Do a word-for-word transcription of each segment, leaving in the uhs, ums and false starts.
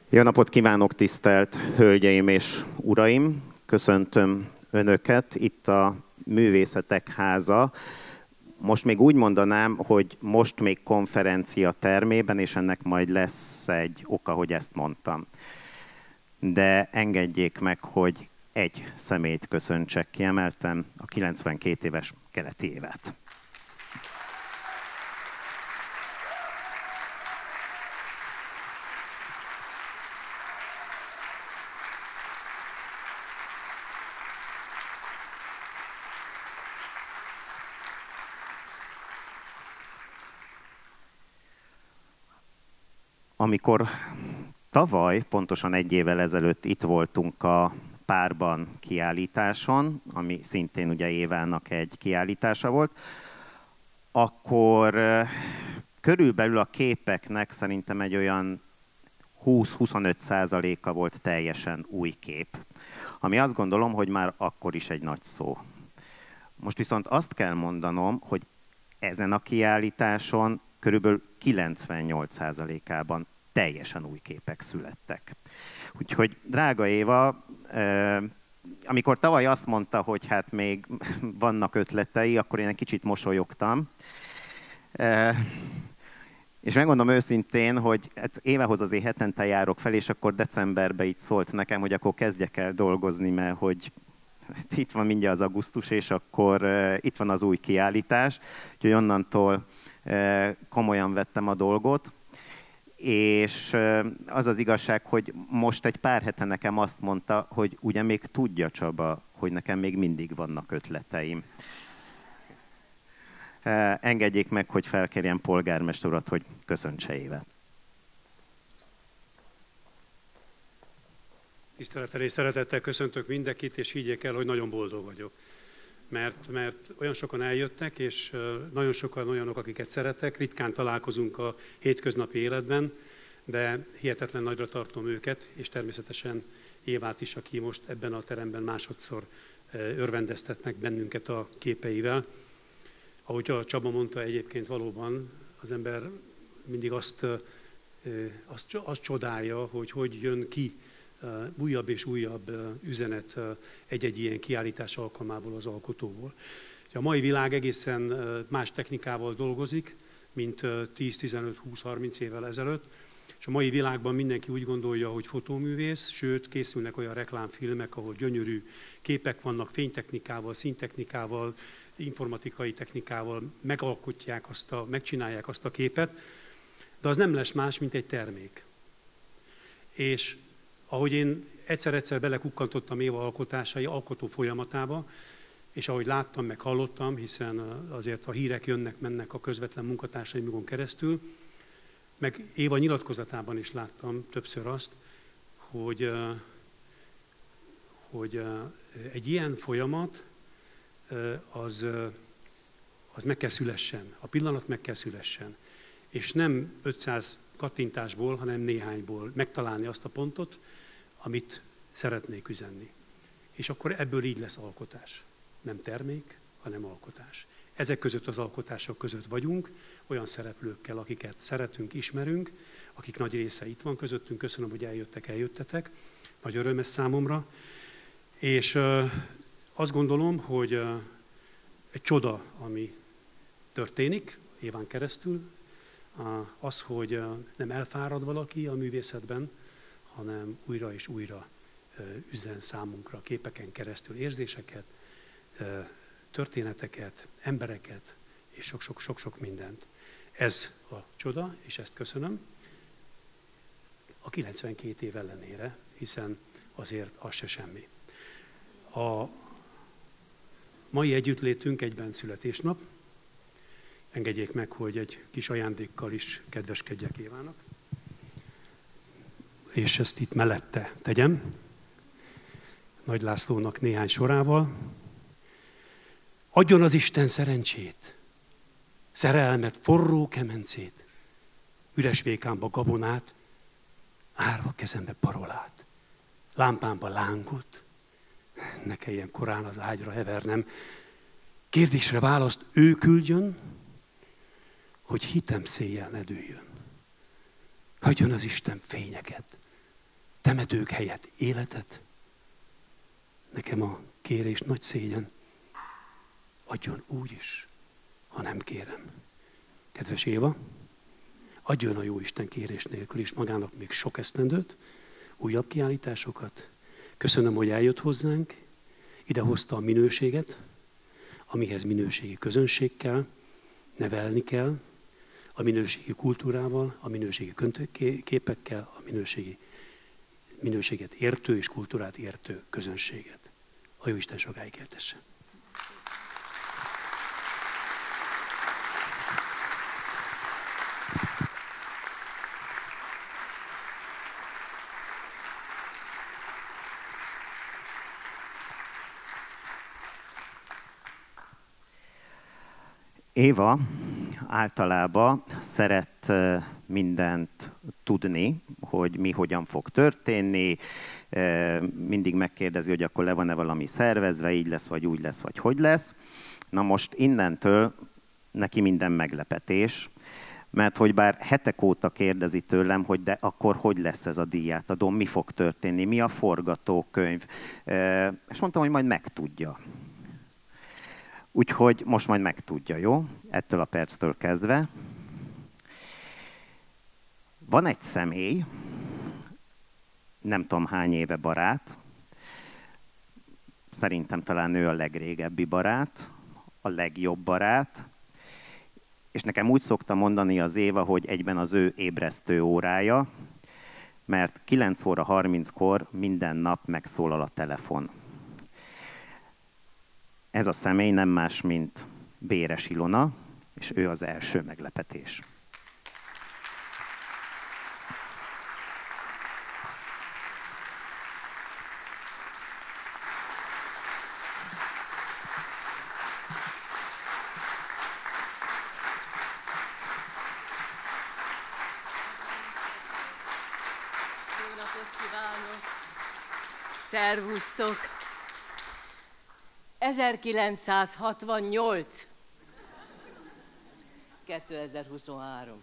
Jó napot kívánok, tisztelt hölgyeim és uraim! Köszöntöm Önöket itt a Művészetek Háza. Most még úgy mondanám, hogy most még konferencia termében, és ennek majd lesz egy oka, hogy ezt mondtam. De engedjék meg, hogy egy személyt köszöntsek kiemelten, a kilencvenkét éves Keleti Évát. Amikor tavaly, pontosan egy évvel ezelőtt itt voltunk a Párban kiállításon, ami szintén ugye Évának egy kiállítása volt, akkor körülbelül a képeknek szerintem egy olyan húsz-huszonöt százaléka volt teljesen új kép, ami azt gondolom, hogy már akkor is egy nagy szó. Most viszont azt kell mondanom, hogy ezen a kiállításon körülbelül kilencvennyolc százalékában teljesen új képek születtek. Úgyhogy, drága Éva, amikor tavaly azt mondta, hogy hát még vannak ötletei, akkor én egy kicsit mosolyogtam. És megmondom őszintén, hogy hát Évához azért hetente járok fel, és akkor decemberben így szólt nekem, hogy akkor kezdjek el dolgozni, mert hogy itt van mindjárt az augusztus, és akkor itt van az új kiállítás. Úgyhogy onnantól komolyan vettem a dolgot, és az az igazság, hogy most egy pár hete nekem azt mondta, hogy ugye még tudja Csaba, hogy nekem még mindig vannak ötleteim. Engedjék meg, hogy felkérjem polgármester urat, hogy köszöntse Évát. Tisztelettel és szeretettel köszöntök mindenkit, és higgyék el, hogy nagyon boldog vagyok. Mert, mert olyan sokan eljöttek, és nagyon sokan olyanok, akiket szeretek, ritkán találkozunk a hétköznapi életben, de hihetetlen nagyra tartom őket, és természetesen Évát is, aki most ebben a teremben másodszor örvendeztet meg bennünket a képeivel. Ahogy a Csaba mondta, egyébként valóban az ember mindig azt, azt, azt csodálja, hogy hogy jön ki újabb és újabb üzenet egy-egy ilyen kiállítás alkalmából az alkotóból. A mai világ egészen más technikával dolgozik, mint tíz, tizenöt, húsz, harminc évvel ezelőtt, és a mai világban mindenki úgy gondolja, hogy fotóművész, sőt készülnek olyan reklámfilmek, ahol gyönyörű képek vannak, fénytechnikával, színtechnikával, informatikai technikával megalkotják azt a, megcsinálják azt a képet, de az nem lesz más, mint egy termék. És ahogy én egyszer-egyszer belekukkantottam Éva alkotásai, alkotó folyamatába, és ahogy láttam, meg hallottam, hiszen azért a hírek jönnek-mennek a közvetlen munkatársaimon keresztül, meg Éva nyilatkozatában is láttam többször azt, hogy, hogy egy ilyen folyamat az, az meg kell szülessen, a pillanat meg kell szülessen. És nem ötszáz kattintásból, hanem néhányból megtalálni azt a pontot, amit szeretnék üzenni. És akkor ebből így lesz alkotás. Nem termék, hanem alkotás. Ezek között az alkotások között vagyunk, olyan szereplőkkel, akiket szeretünk, ismerünk, akik nagy része itt van közöttünk. Köszönöm, hogy eljöttek, eljöttetek. Nagy öröm ez számomra. És uh, azt gondolom, hogy uh, egy csoda, ami történik Éván keresztül, uh, az, hogy uh, nem elfárad valaki a művészetben, hanem újra és újra uh, üzen számunkra képeken keresztül érzéseket, uh, történeteket, embereket és sok-sok-sok mindent. Ez a csoda, és ezt köszönöm. A kilencvenkét év ellenére, hiszen azért az se semmi. A mai együttlétünk egyben születésnap. Engedjék meg, hogy egy kis ajándékkal is kedveskedjek Évának. És ezt itt mellette tegyem. Nagy Lászlónak néhány sorával. Adjon az Isten szerencsét, szerelmet, forró kemencét, üres vékámba gabonát, árva kezembe parolát, lámpámba lángot, ne kelljen korán az ágyra hevernem. Kérdésre választ ő küldjön, hogy hitem széjjel ne dőljön. Hagyjon az Isten fényeket, temetők helyett életet. Nekem a kérés nagy szégyen. Adjon úgy is, ha nem kérem. Kedves Éva, adjon a Jóisten kérés nélkül is magának még sok esztendőt, újabb kiállításokat. Köszönöm, hogy eljött hozzánk, idehozta a minőséget, amihez minőségi közönség kell, nevelni kell, a minőségi kultúrával, a minőségi képekkel, a minőségi, minőséget értő és kultúrát értő közönséget. A Jóisten sokáig éltesse. Éva általában szeret mindent tudni, hogy mi hogyan fog történni, mindig megkérdezi, hogy akkor le van-e valami szervezve, így lesz, vagy úgy lesz, vagy hogy lesz. Na most innentől neki minden meglepetés, mert hogy bár hetek óta kérdezi tőlem, hogy de akkor hogy lesz ez a díjátadó, mi fog történni, mi a forgatókönyv, és mondtam, hogy majd megtudja. Úgyhogy most majd megtudja, jó? Ettől a perctől kezdve. Van egy személy, nem tudom hány éve barát, szerintem talán ő a legrégebbi barát, a legjobb barát, és nekem úgy szokta mondani az Éva, hogy egyben az ő ébresztő órája, mert kilenc óra harminckor minden nap megszólal a telefon. Ez a személy nem más, mint Béres Ilona, és ő az első meglepetés. Jó napot kívánok! Szervusztok! ezerkilencszázhatvannyolc. kétezer-huszonhárom.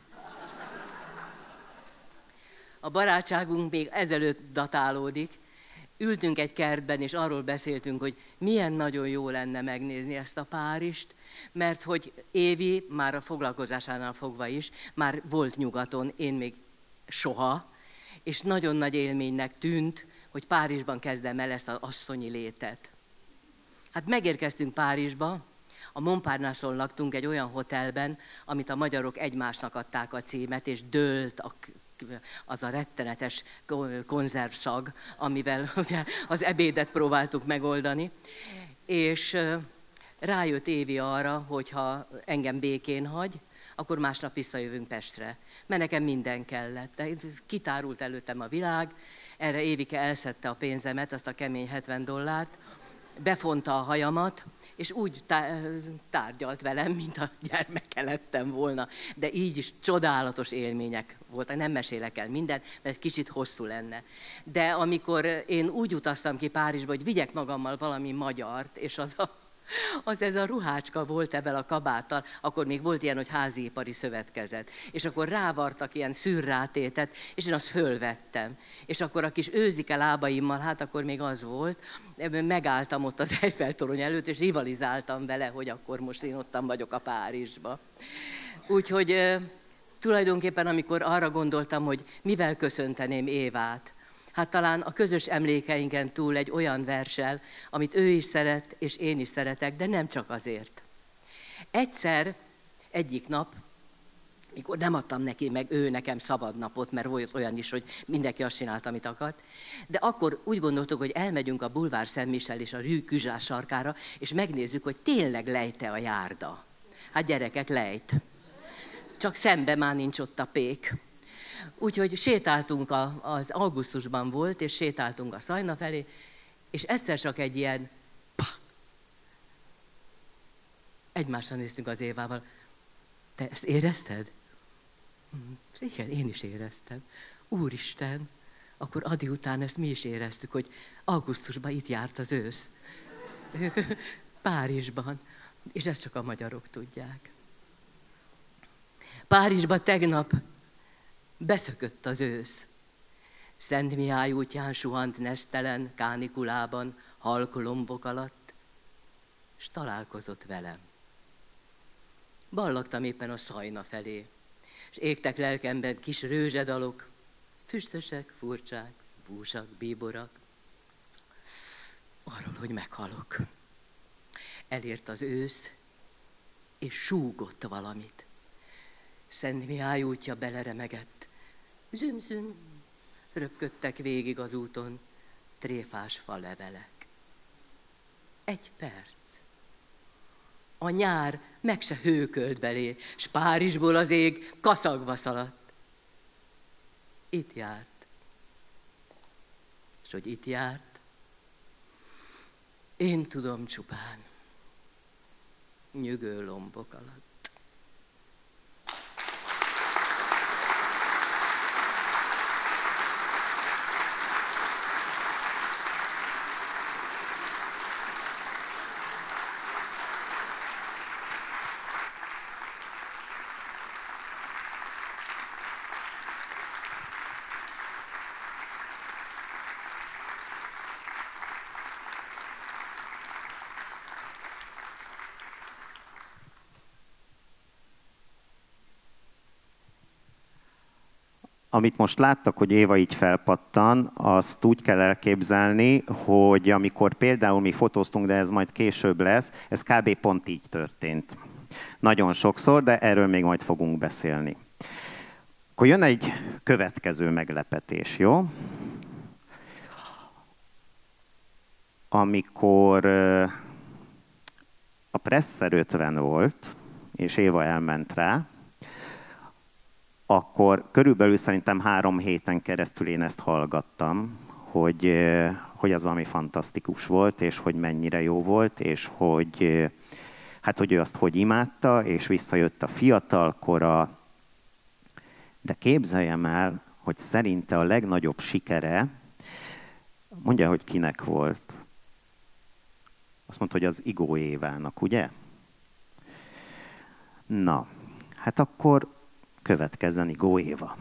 A barátságunk még ezelőtt datálódik. Ültünk egy kertben, és arról beszéltünk, hogy milyen nagyon jó lenne megnézni ezt a Párizst, mert hogy Évi már a foglalkozásánál fogva is, már volt nyugaton, én még soha, és nagyon nagy élménynek tűnt, hogy Párizsban kezdem el ezt az asszonyi létet. Hát megérkeztünk Párizsba, a Montparnasse-on laktunk egy olyan hotelben, amit a magyarok egymásnak adták a címet, és dőlt a, az a rettenetes konzervszag, amivel ugye, az ebédet próbáltuk megoldani. És rájött Évi arra, hogy ha engem békén hagy, akkor másnap visszajövünk Pestre. Mert nekem minden kellett. Kitárult előttem a világ, erre Évike elszedte a pénzemet, azt a kemény hetven dollárt, befonta a hajamat, és úgy tárgyalt velem, mint a gyermeke lettem volna. De így is csodálatos élmények voltak. Nem mesélek el mindent, mert egy kicsit hosszú lenne. De amikor én úgy utaztam ki Párizsba, hogy vigyek magammal valami magyart, és az a Az ez a ruhácska volt ebben a kabáttal, akkor még volt ilyen, hogy háziipari szövetkezet. És akkor rávartak ilyen szürrátétet, és én azt fölvettem. És akkor a kis őzike lábaimmal, hát akkor még az volt, megálltam ott az Eiffel-torony előtt, és rivalizáltam vele, hogy akkor most én ottan vagyok a Párizsba. Úgyhogy tulajdonképpen, amikor arra gondoltam, hogy mivel köszönteném Évát, hát talán a közös emlékeinken túl egy olyan verssel, amit ő is szeret, és én is szeretek, de nem csak azért. Egyszer, egyik nap, mikor nem adtam neki, meg ő nekem szabad napot, mert volt olyan is, hogy mindenki azt csinálta, amit akart, de akkor úgy gondoltuk, hogy elmegyünk a Boulevard Saint-Michel és a Rue Cujas sarkára, és megnézzük, hogy tényleg lejte a járda. Hát gyerekek, lejt. Csak szembe már nincs ott a pék. Úgyhogy sétáltunk, a, az augusztusban volt, és sétáltunk a Szajna felé, és egyszer csak egy ilyen pah! Egymásra néztünk az Évával. Te ezt érezted? Igen, én is éreztem. Úristen, akkor Adi után ezt mi is éreztük, hogy augusztusban itt járt az ősz. Párizsban. És ezt csak a magyarok tudják. Párizsban tegnap beszökött az ősz. Szent Mihály útján suhant nesztelen kánikulában, halk lombok alatt, s találkozott velem. Ballagtam éppen a Szajna felé, és égtek lelkemben kis rőzsedalok, füstösek, furcsák, búsak, bíborak. Arról, hogy meghalok. Elért az ősz, és súgott valamit. Szent Mihály útja beleremegett. Züm-züm, röpködtek végig az úton tréfás falevelek. Egy perc. A nyár meg se hőkölt belé, s Párizsból az ég kacagva szaladt. Itt járt. És hogy itt járt, én tudom csupán, nyügő lombok alatt. Amit most láttak, hogy Éva így felpattan, azt úgy kell elképzelni, hogy amikor például mi fotóztunk, de ez majd később lesz, ez kb. Pont így történt. Nagyon sokszor, de erről még majd fogunk beszélni. Akkor jön egy következő meglepetés, jó? Amikor a Presser ötven volt, és Éva elment rá, akkor körülbelül szerintem három héten keresztül én ezt hallgattam, hogy, hogy az valami fantasztikus volt, és hogy mennyire jó volt, és hogy, hát, hogy ő azt hogy imádta, és visszajött a fiatalkora. De képzeljem el, hogy szerinte a legnagyobb sikere, mondja, hogy kinek volt. Azt mondta, hogy az Igó Évának, ugye? Na, hát akkor következzen Igó Éva.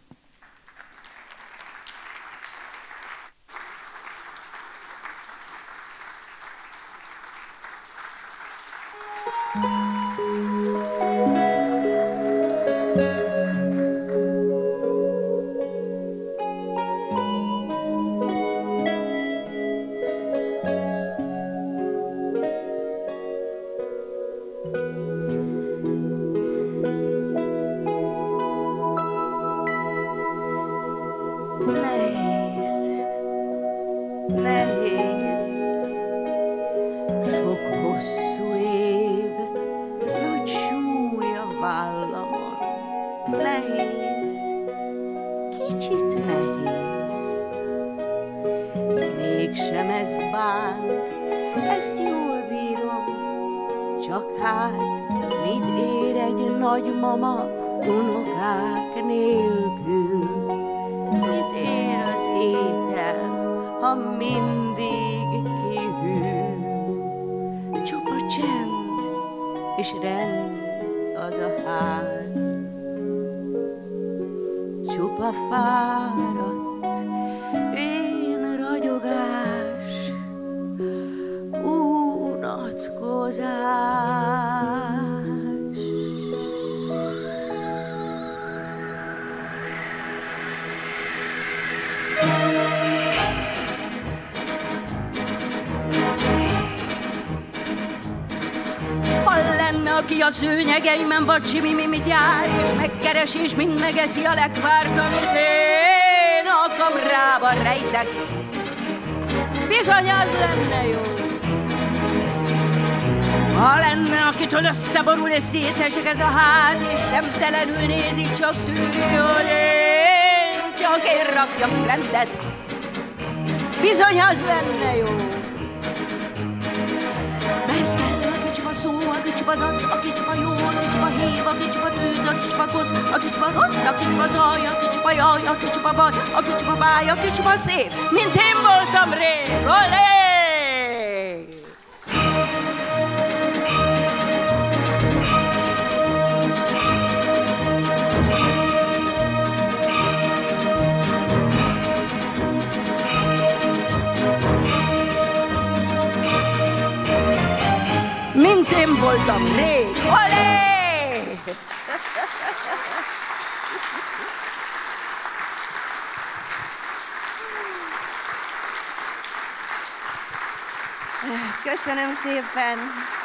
Aki a szőnyegeimen vagy csimimimit jár, és megkeres, és mind megeszi a lekvárt, amit én a kamrában rejtek. Bizony az lenne jó. Ha lenne, akitől összeborul és szétesik ez a ház, és nemtelenül nézi, csak tűri, hogy én csak én rakjak rendet. Bizony az lenne jó. Szó, aki csupa dac, aki csupa jó, aki csupa hév, aki csupa tűz, aki csupa kosz, aki csupa rossz, aki csupa zaj, aki csupa jaj, aki csupa baj, aki csupa báj, aki csupa szép, mint én voltam rég, olé! voltam rég. Olé! Köszönöm szépen.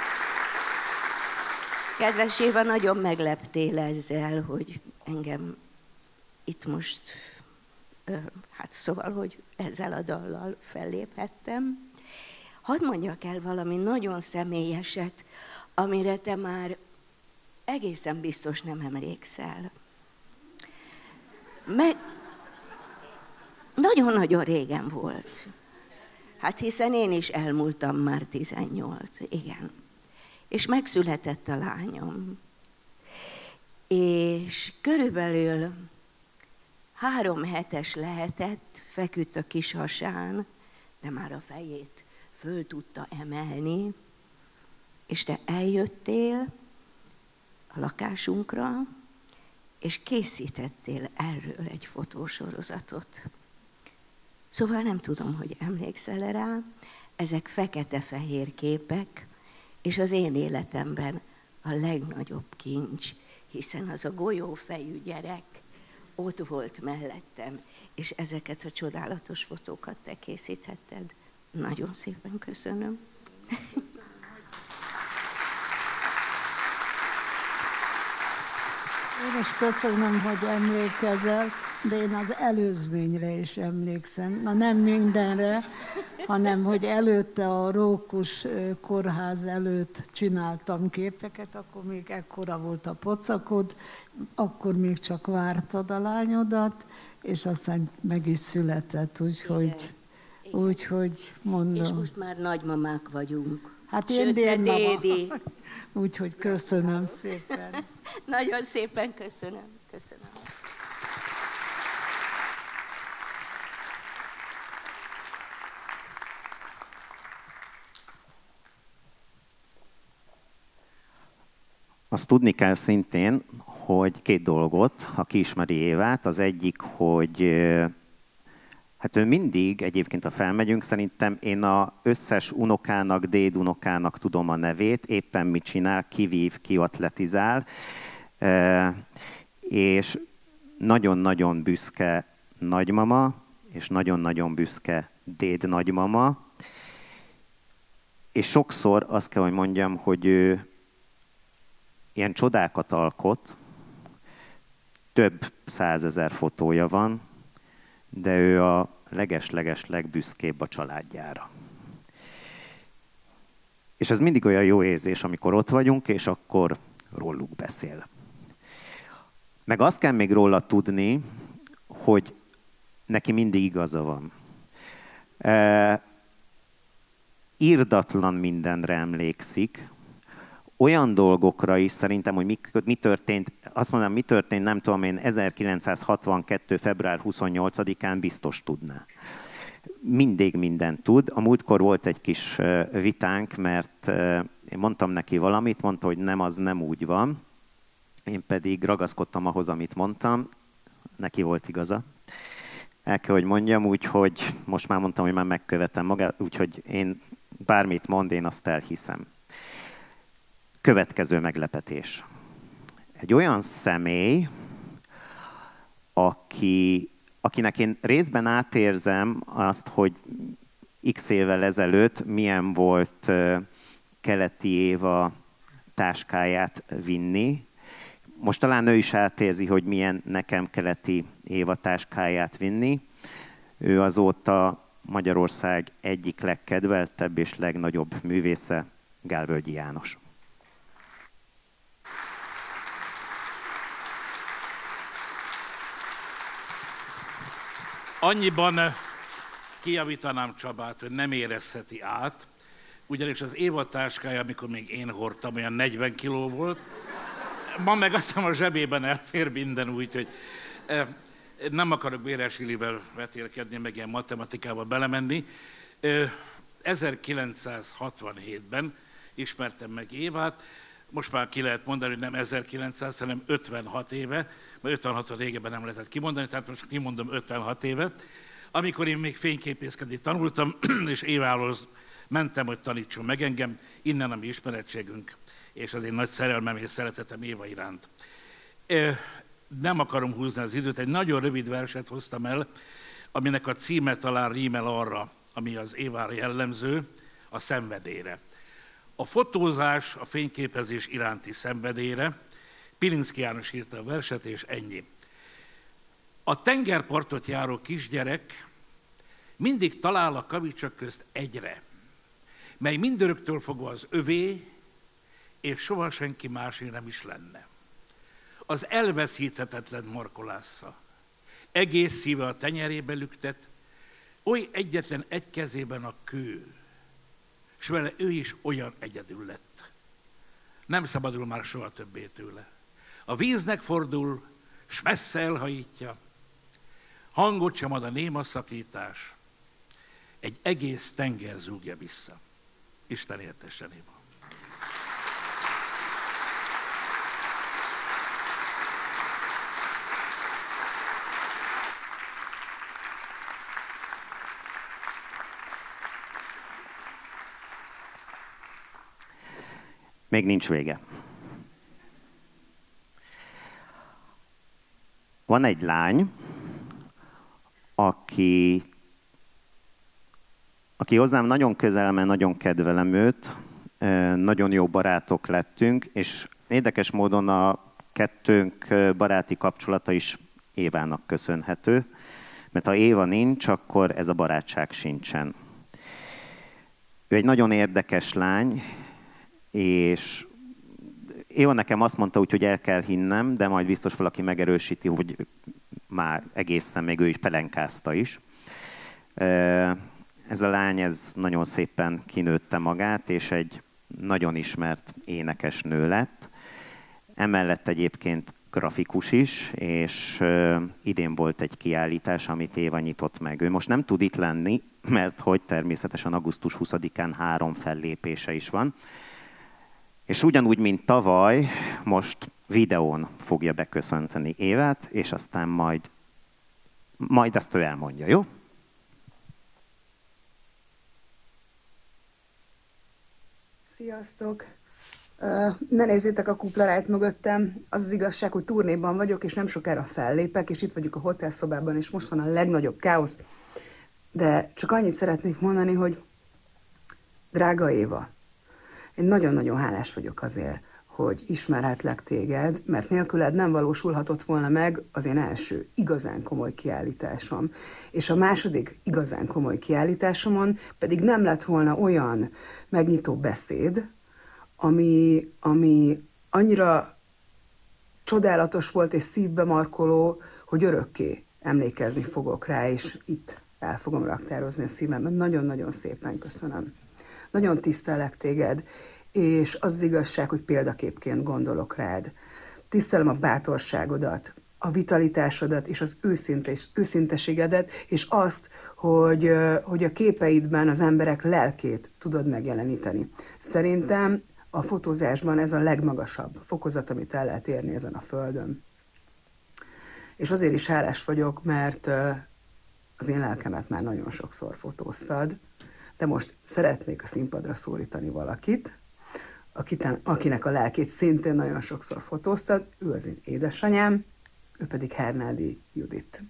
Kedves Éva, nagyon megleptél ezzel, hogy engem itt most, hát szóval, hogy ezzel a dallal felléphettem. Hadd mondjak el valami nagyon személyeset, amire te már egészen biztos nem emlékszel. Meg nagyon-nagyon régen volt. Hát hiszen én is elmúltam már tizennyolc, igen. És megszületett a lányom. És körülbelül három hetes lehetett, feküdt a kis hasán, de már a fejét föl tudta emelni, és te eljöttél a lakásunkra, és készítettél erről egy fotósorozatot. Szóval nem tudom, hogy emlékszel rá, ezek fekete-fehér képek, és az én életemben a legnagyobb kincs, hiszen az a golyófejű gyerek ott volt mellettem, és ezeket a csodálatos fotókat te készíthetted. Nagyon szépen köszönöm. Én is köszönöm, hogy emlékezel, de én az előzményre is emlékszem. Na nem mindenre, hanem hogy előtte a Rókus kórház előtt csináltam képeket, akkor még ekkora volt a pocakod, akkor még csak vártad a lányodat, és aztán meg is született, úgyhogy úgy, hogy mondom. És most már nagymamák vagyunk. Hát én dédmama. Úgyhogy köszönöm szépen. Nagyon szépen köszönöm. Köszönöm. Azt tudni kell szintén, hogy két dolgot, aki ismeri Évát, az egyik, hogy hát ő mindig, egyébként ha felmegyünk, szerintem én az összes unokának, dédunokának tudom a nevét, éppen mit csinál, ki vív, ki atletizál, és nagyon-nagyon büszke nagymama, és nagyon-nagyon büszke déd nagymama, és sokszor azt kell, hogy mondjam, hogy ő ilyen csodákat alkot, több százezer fotója van, de ő a leges-leges legbüszkébb a családjára. És ez mindig olyan jó érzés, amikor ott vagyunk, és akkor róluk beszél. Meg azt kell még róla tudni, hogy neki mindig igaza van. E, irdatlan mindenre emlékszik, olyan dolgokra is szerintem, hogy mi, mi történt, azt mondom, mi történt, nem tudom én, ezerkilencszázhatvankettő. február huszonnyolcadikán biztos tudná. Mindig mindent tud. A múltkor volt egy kis vitánk, mert én mondtam neki valamit, mondta, hogy nem, az nem úgy van. Én pedig ragaszkodtam ahhoz, amit mondtam. Neki volt igaza. El kell, hogy mondjam, úgyhogy most már mondtam, hogy már megkövetem magát, úgyhogy én bármit mond, én azt elhiszem. Következő meglepetés. Egy olyan személy, aki, akinek én részben átérzem azt, hogy x évvel ezelőtt milyen volt Keleti Éva táskáját vinni. Most talán ő is átérzi, hogy milyen nekem Keleti Éva táskáját vinni. Ő azóta Magyarország egyik legkedveltebb és legnagyobb művésze, Gálvölgyi János. Annyiban kijavítanám Csabát, hogy nem érezheti át, ugyanis az Éva táskája, amikor még én hordtam, olyan negyven kiló volt. Ma meg azt hiszem a zsebében elfér minden, úgyhogy nem akarok Béres Ilivel vetélkedni, meg ilyen matematikába belemenni. ezerkilencszázhatvanhétben ismertem meg Évát, most már ki lehet mondani, hogy nem ezerkilencszáz, hanem ötvenhat éve, mert ötvenhat régeben nem lehetett kimondani, tehát most kimondom ötvenhat éve, amikor én még fényképészkedni tanultam, és Évához mentem, hogy tanítson meg engem, innen a mi ismerettségünk. és az én nagy szerelmem és szeretetem Éva iránt. Nem akarom húzni az időt, egy nagyon rövid verset hoztam el, aminek a címe talán rímel arra, ami az Évára jellemző, a szenvedélyre. A fotózás, a fényképezés iránti szenvedélyre. Pilinszky János írta a verset, és ennyi. A tengerpartot járó kisgyerek mindig talál a kavicsok közt egyre, mely mindöröktől fogva az övé, és soha senki másé nem is lenne. Az elveszíthetetlen markolásza, egész szíve a tenyerébe lüktet, oly egyetlen egy kezében a kő, s vele ő is olyan egyedül lett. Nem szabadul már soha többé tőle. A víznek fordul, s messze elhajítja, hangot sem ad a néma szakítás, egy egész tenger zúgja vissza. Isten éltessen, Éva! Még nincs vége. Van egy lány, aki, aki hozzám nagyon közel, mert nagyon kedvelem őt, nagyon jó barátok lettünk, és érdekes módon a kettőnk baráti kapcsolata is Évának köszönhető, mert ha Éva nincs, akkor ez a barátság sincsen. Ő egy nagyon érdekes lány, és Éva nekem azt mondta úgy, hogy el kell hinnem, de majd biztos valaki megerősíti, hogy már egészen még ő is pelenkázta is. Ez a lány, ez nagyon szépen kinőtte magát, és egy nagyon ismert énekesnő lett. Emellett egyébként grafikus is, és idén volt egy kiállítás, amit Éva nyitott meg. Ő most nem tud itt lenni, mert hogy természetesen augusztus huszadikán három fellépése is van. És ugyanúgy, mint tavaly, most videón fogja beköszönteni Évát, és aztán majd, majd ezt ő elmondja, jó? Sziasztok! Ne nézzétek a kuplarájt mögöttem. Az az igazság, hogy turnéban vagyok, és nem sokára fellépek, és itt vagyok a hotelszobában, és most van a legnagyobb káosz. De csak annyit szeretnék mondani, hogy drága Éva, én nagyon-nagyon hálás vagyok azért, hogy ismerhetlek téged, mert nélküled nem valósulhatott volna meg az én első igazán komoly kiállításom. És a második igazán komoly kiállításomon pedig nem lett volna olyan megnyitó beszéd, ami, ami annyira csodálatos volt és szívbe markoló, hogy örökké emlékezni fogok rá, és itt el fogom raktározni a szívemben. Nagyon-nagyon szépen köszönöm. Nagyon tisztelek téged, és az az igazság, hogy példaképként gondolok rád. Tisztelem a bátorságodat, a vitalitásodat és az őszintes, őszinteségedet, és azt, hogy, hogy a képeidben az emberek lelkét tudod megjeleníteni. Szerintem a fotózásban ez a legmagasabb fokozat, amit el lehet érni ezen a földön. És azért is hálás vagyok, mert az én lelkemet már nagyon sokszor fotóztad, de most szeretnék a színpadra szólítani valakit, akinek a lelkét szintén nagyon sokszor fotóztad, ő az én édesanyám, ő pedig Hernádi Judit.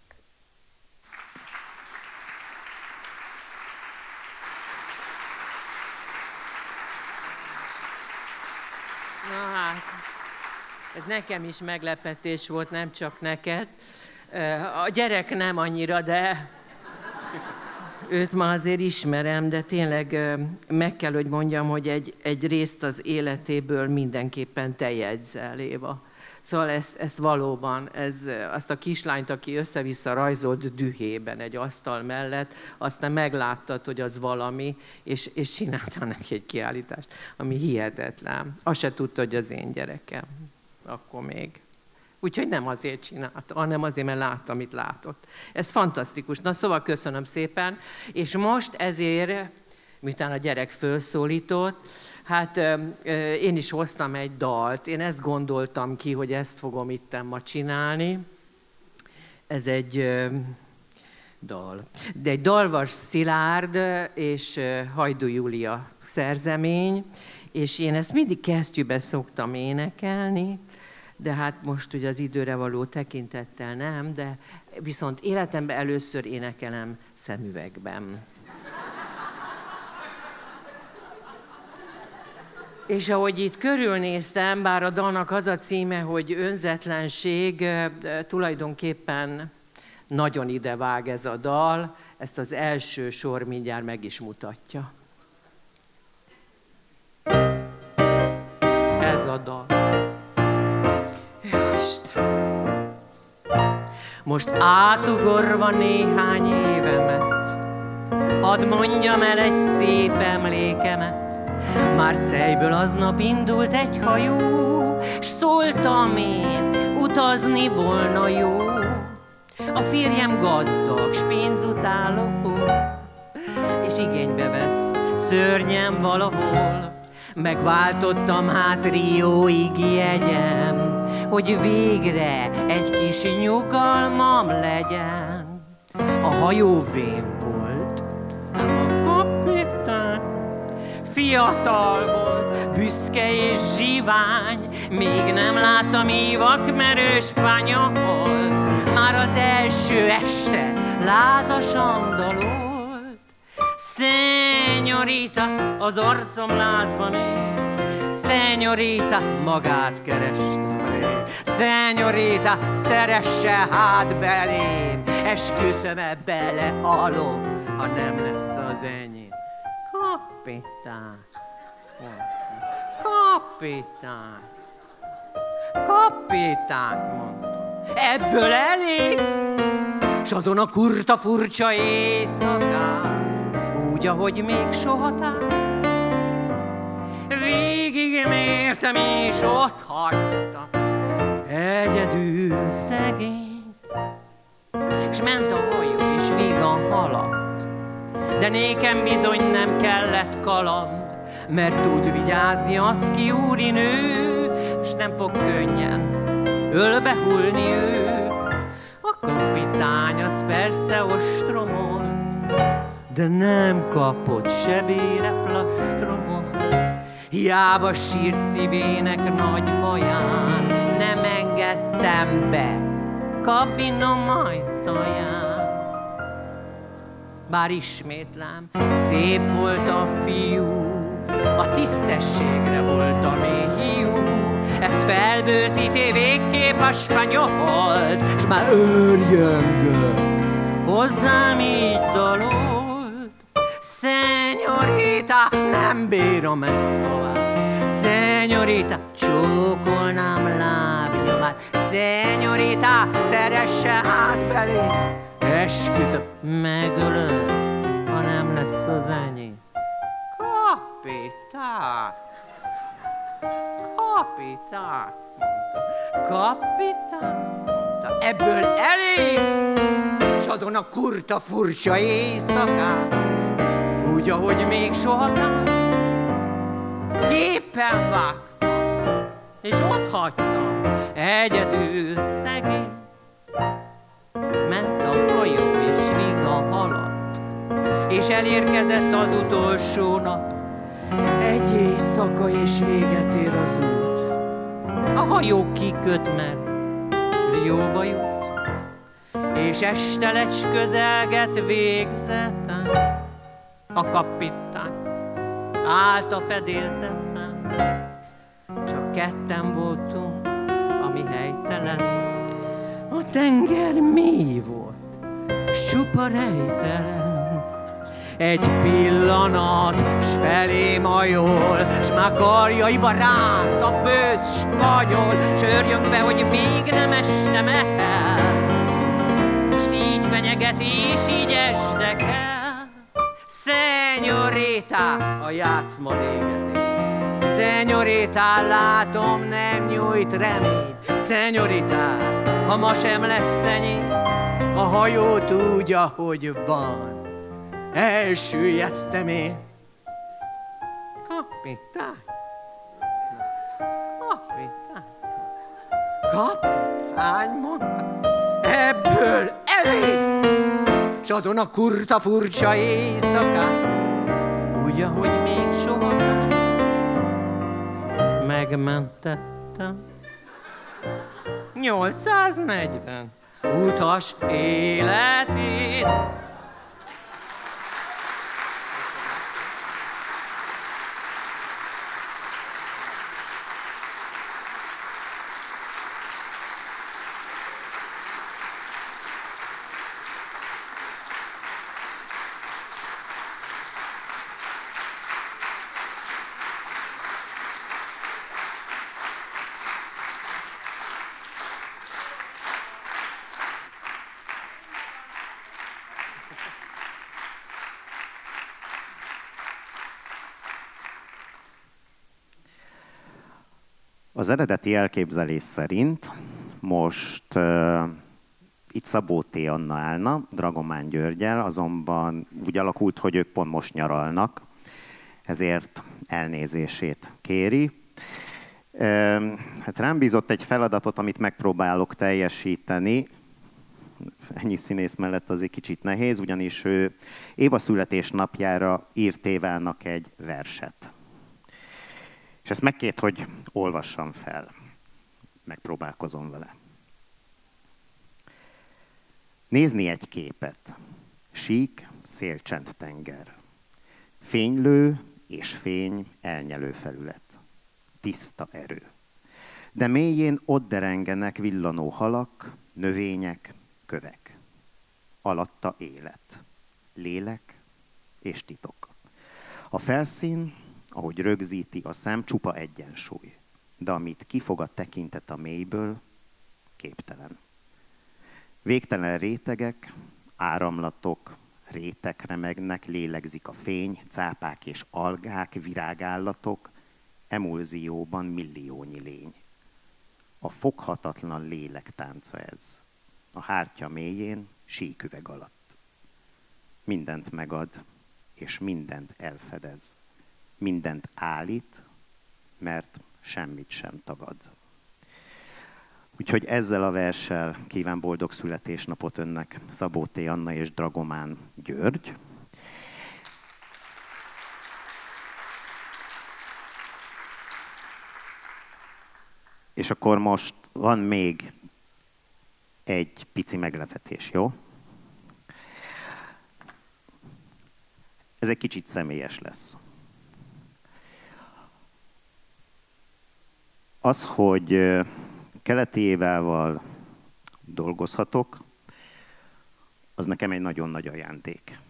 Na hát, ez nekem is meglepetés volt, nem csak neked. A gyerek nem annyira, de őt ma azért ismerem, de tényleg meg kell, hogy mondjam, hogy egy, egy részt az életéből mindenképpen te jegyzel, Éva. Szóval ezt, ezt valóban, ez, azt a kislányt, aki össze-vissza rajzolt dühében egy asztal mellett, aztán megláttad, hogy az valami, és, és csináltál neki egy kiállítást, ami hihetetlen. Azt se tudta, hogy az én gyerekem. Akkor még. Úgyhogy nem azért csinálta, hanem azért, mert látta, amit látott. Ez fantasztikus. Na szóval köszönöm szépen. És most ezért, miután a gyerek felszólított, hát én is hoztam egy dalt. Én ezt gondoltam ki, hogy ezt fogom itten ma csinálni. Ez egy dal. De egy Dalvas Szilárd és Hajdú Júlia szerzemény, És én ezt mindig kesztyűben szoktam énekelni, de hát most ugye az időre való tekintettel nem, de viszont életemben először énekelem szemüvegben. És ahogy itt körülnéztem, bár a dalnak az a címe, hogy önzetlenség, tulajdonképpen nagyon idevág ez a dal, ezt az első sor mindjárt meg is mutatja. Ez a dal. Isten. Most átugorva néhány évemet, hadd mondjam el egy szép emlékemet. Már Szejből aznap indult egy hajó, s szóltam én, utazni volna jó. A férjem gazdag, s pénzutáló, és igénybe vesz szörnyem valahol. Megváltottam hát Rióig jegyem, hogy végre egy kis nyugalmam legyen. A hajó vén volt, a kapitány fiatal volt, büszke és zsivány, még nem láttam évakmerő spanyolt. Már az első este lázasan dalolt. Szenyorita, az arcom lázban él, Szenyorita, magát kerestem rég. Szenyorita, szeresse hát belém, esküszöm-e belehalok, ha nem lesz az enyém. Kapitány, kapitány, kapitány, mondta, ebből elég, s azon a kurta furcsa éjszakán, úgy, ahogy még sohatán, végig mértem és ott hagytam, egyedül szegény, s ment a hajó és vígan haladt. De nékem bizony nem kellett kaland, mert tud vigyázni az ki úrinő, s nem fog könnyen ölbe hullni ő. A kapitány az persze ostromolt, de nem kapott sebére flastromot. Hiába sírt szívének nagy baján, nem engedtem be kabinom ajtaján. Bár ismétlem, szép volt a fiú, a tisztességre volt a mély hiú. Ez felbőszíti végképp a spanyolt, s már őrjöngő hozzám így dalolt. Szenyorita, nem bírom ezt tovább, Szenyorita, csókolnám lábnyomát, Szenyorita, szeresse hát belé, esküszöm, megölöm, ha nem lesz az enyém. Kapitány, kapitány, mondta, kapitány, mondta, ebből elég, s azon a kurta furcsa éjszakán, úgy, ahogy még sohatán, gépen vágtam, és ott hagytam, egyedül szegény. Ment a hajó és vígan haladt, és elérkezett az utolsó nap. Egy éjszaka és véget ér az út. A hajó kiköt, mert Rióba jut, és este lecs közelget végzeten. A kapitány állt a fedélzeten, csak ketten voltunk, ami helytelen. A tenger mély volt, csupa rejtelen. Egy pillanat, s felém hajol, s már karjaiba ránt a bősz spanyol, s örjöngve, hogy még nem estem el. Most így fenyeget, és így estek el. Szenyorita, a játszma véget ér. Szenyorita, látom, nem nyújt reményt. Szenyorita, ha ma sem lesz enyém, a hajót úgy, ahogy van, elsüllyesztem én. Kapitány, kapitány, kapitány, mondta, ebből elég, s azon a kurta furcsa éjszakán, úgy, ahogy még soha, megmentettem. nyolcszáznegyven utas életét. Az eredeti elképzelés szerint most uh, itt Szabó T. Anna állna, Dragomán Györggyel, azonban úgy alakult, hogy ők pont most nyaralnak, ezért elnézését kéri. Uh, hát rám bízott egy feladatot, amit megpróbálok teljesíteni. Ennyi színész mellett azért kicsit nehéz, ugyanis ő Éva születésnapjára írt Évának egy verset. És ezt megkért, hogy olvassam fel. Megpróbálkozom vele. Nézni egy képet. Sík, szélcsend tenger. Fénylő és fény elnyelő felület. Tiszta erő. De mélyén ott derengenek villanó halak, növények, kövek. Alatta élet. Lélek és titok. A felszín, ahogy rögzíti a szem, csupa egyensúly. De amit kifog a tekintet a mélyből, képtelen. Végtelen rétegek, áramlatok, rétek remegnek, lélegzik a fény, cápák és algák, virágállatok, emulzióban milliónyi lény. A foghatatlan lélek tánca ez. A hártya mélyén, síküveg alatt. Mindent megad, és mindent elfedez. Mindent állít, mert semmit sem tagad. Úgyhogy ezzel a verssel kíván boldog születésnapot önnek Szabó T. Anna és Dragomán György. És akkor most van még egy pici meglepetés, jó? Ez egy kicsit személyes lesz. Az, hogy Keleti Évával dolgozhatok, az nekem egy nagyon nagy ajándék.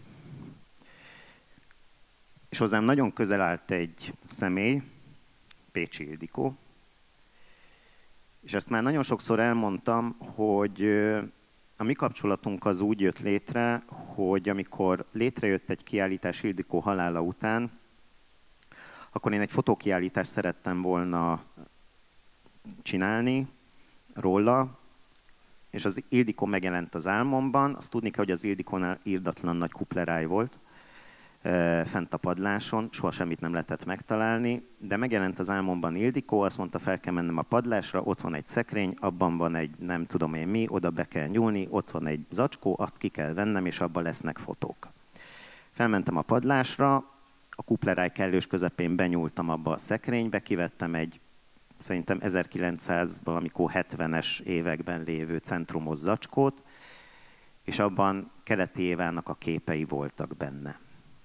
És hozzám nagyon közel állt egy személy, Pécsi Ildikó, és ezt már nagyon sokszor elmondtam, hogy a mi kapcsolatunk az úgy jött létre, hogy amikor létrejött egy kiállítás Ildikó halála után, akkor én egy fotókiállítást szerettem volna csinálni róla, és az Ildikó megjelent az álmomban. Azt tudni kell, hogy az Ildikónál irdatlan nagy kupleráj volt, fent a padláson, soha semmit nem lehetett megtalálni, de megjelent az álmomban Ildikó, azt mondta, fel kell mennem a padlásra, ott van egy szekrény, abban van egy nem tudom én mi, oda be kell nyúlni, ott van egy zacskó, azt ki kell vennem, és abban lesznek fotók. Felmentem a padlásra, a kupleráj kellős közepén benyúltam abba a szekrénybe, kivettem egy szerintem ezerkilencszáz valamikor hetvenes években lévő centrumos zacskót, és abban Keleti Évának a képei voltak benne.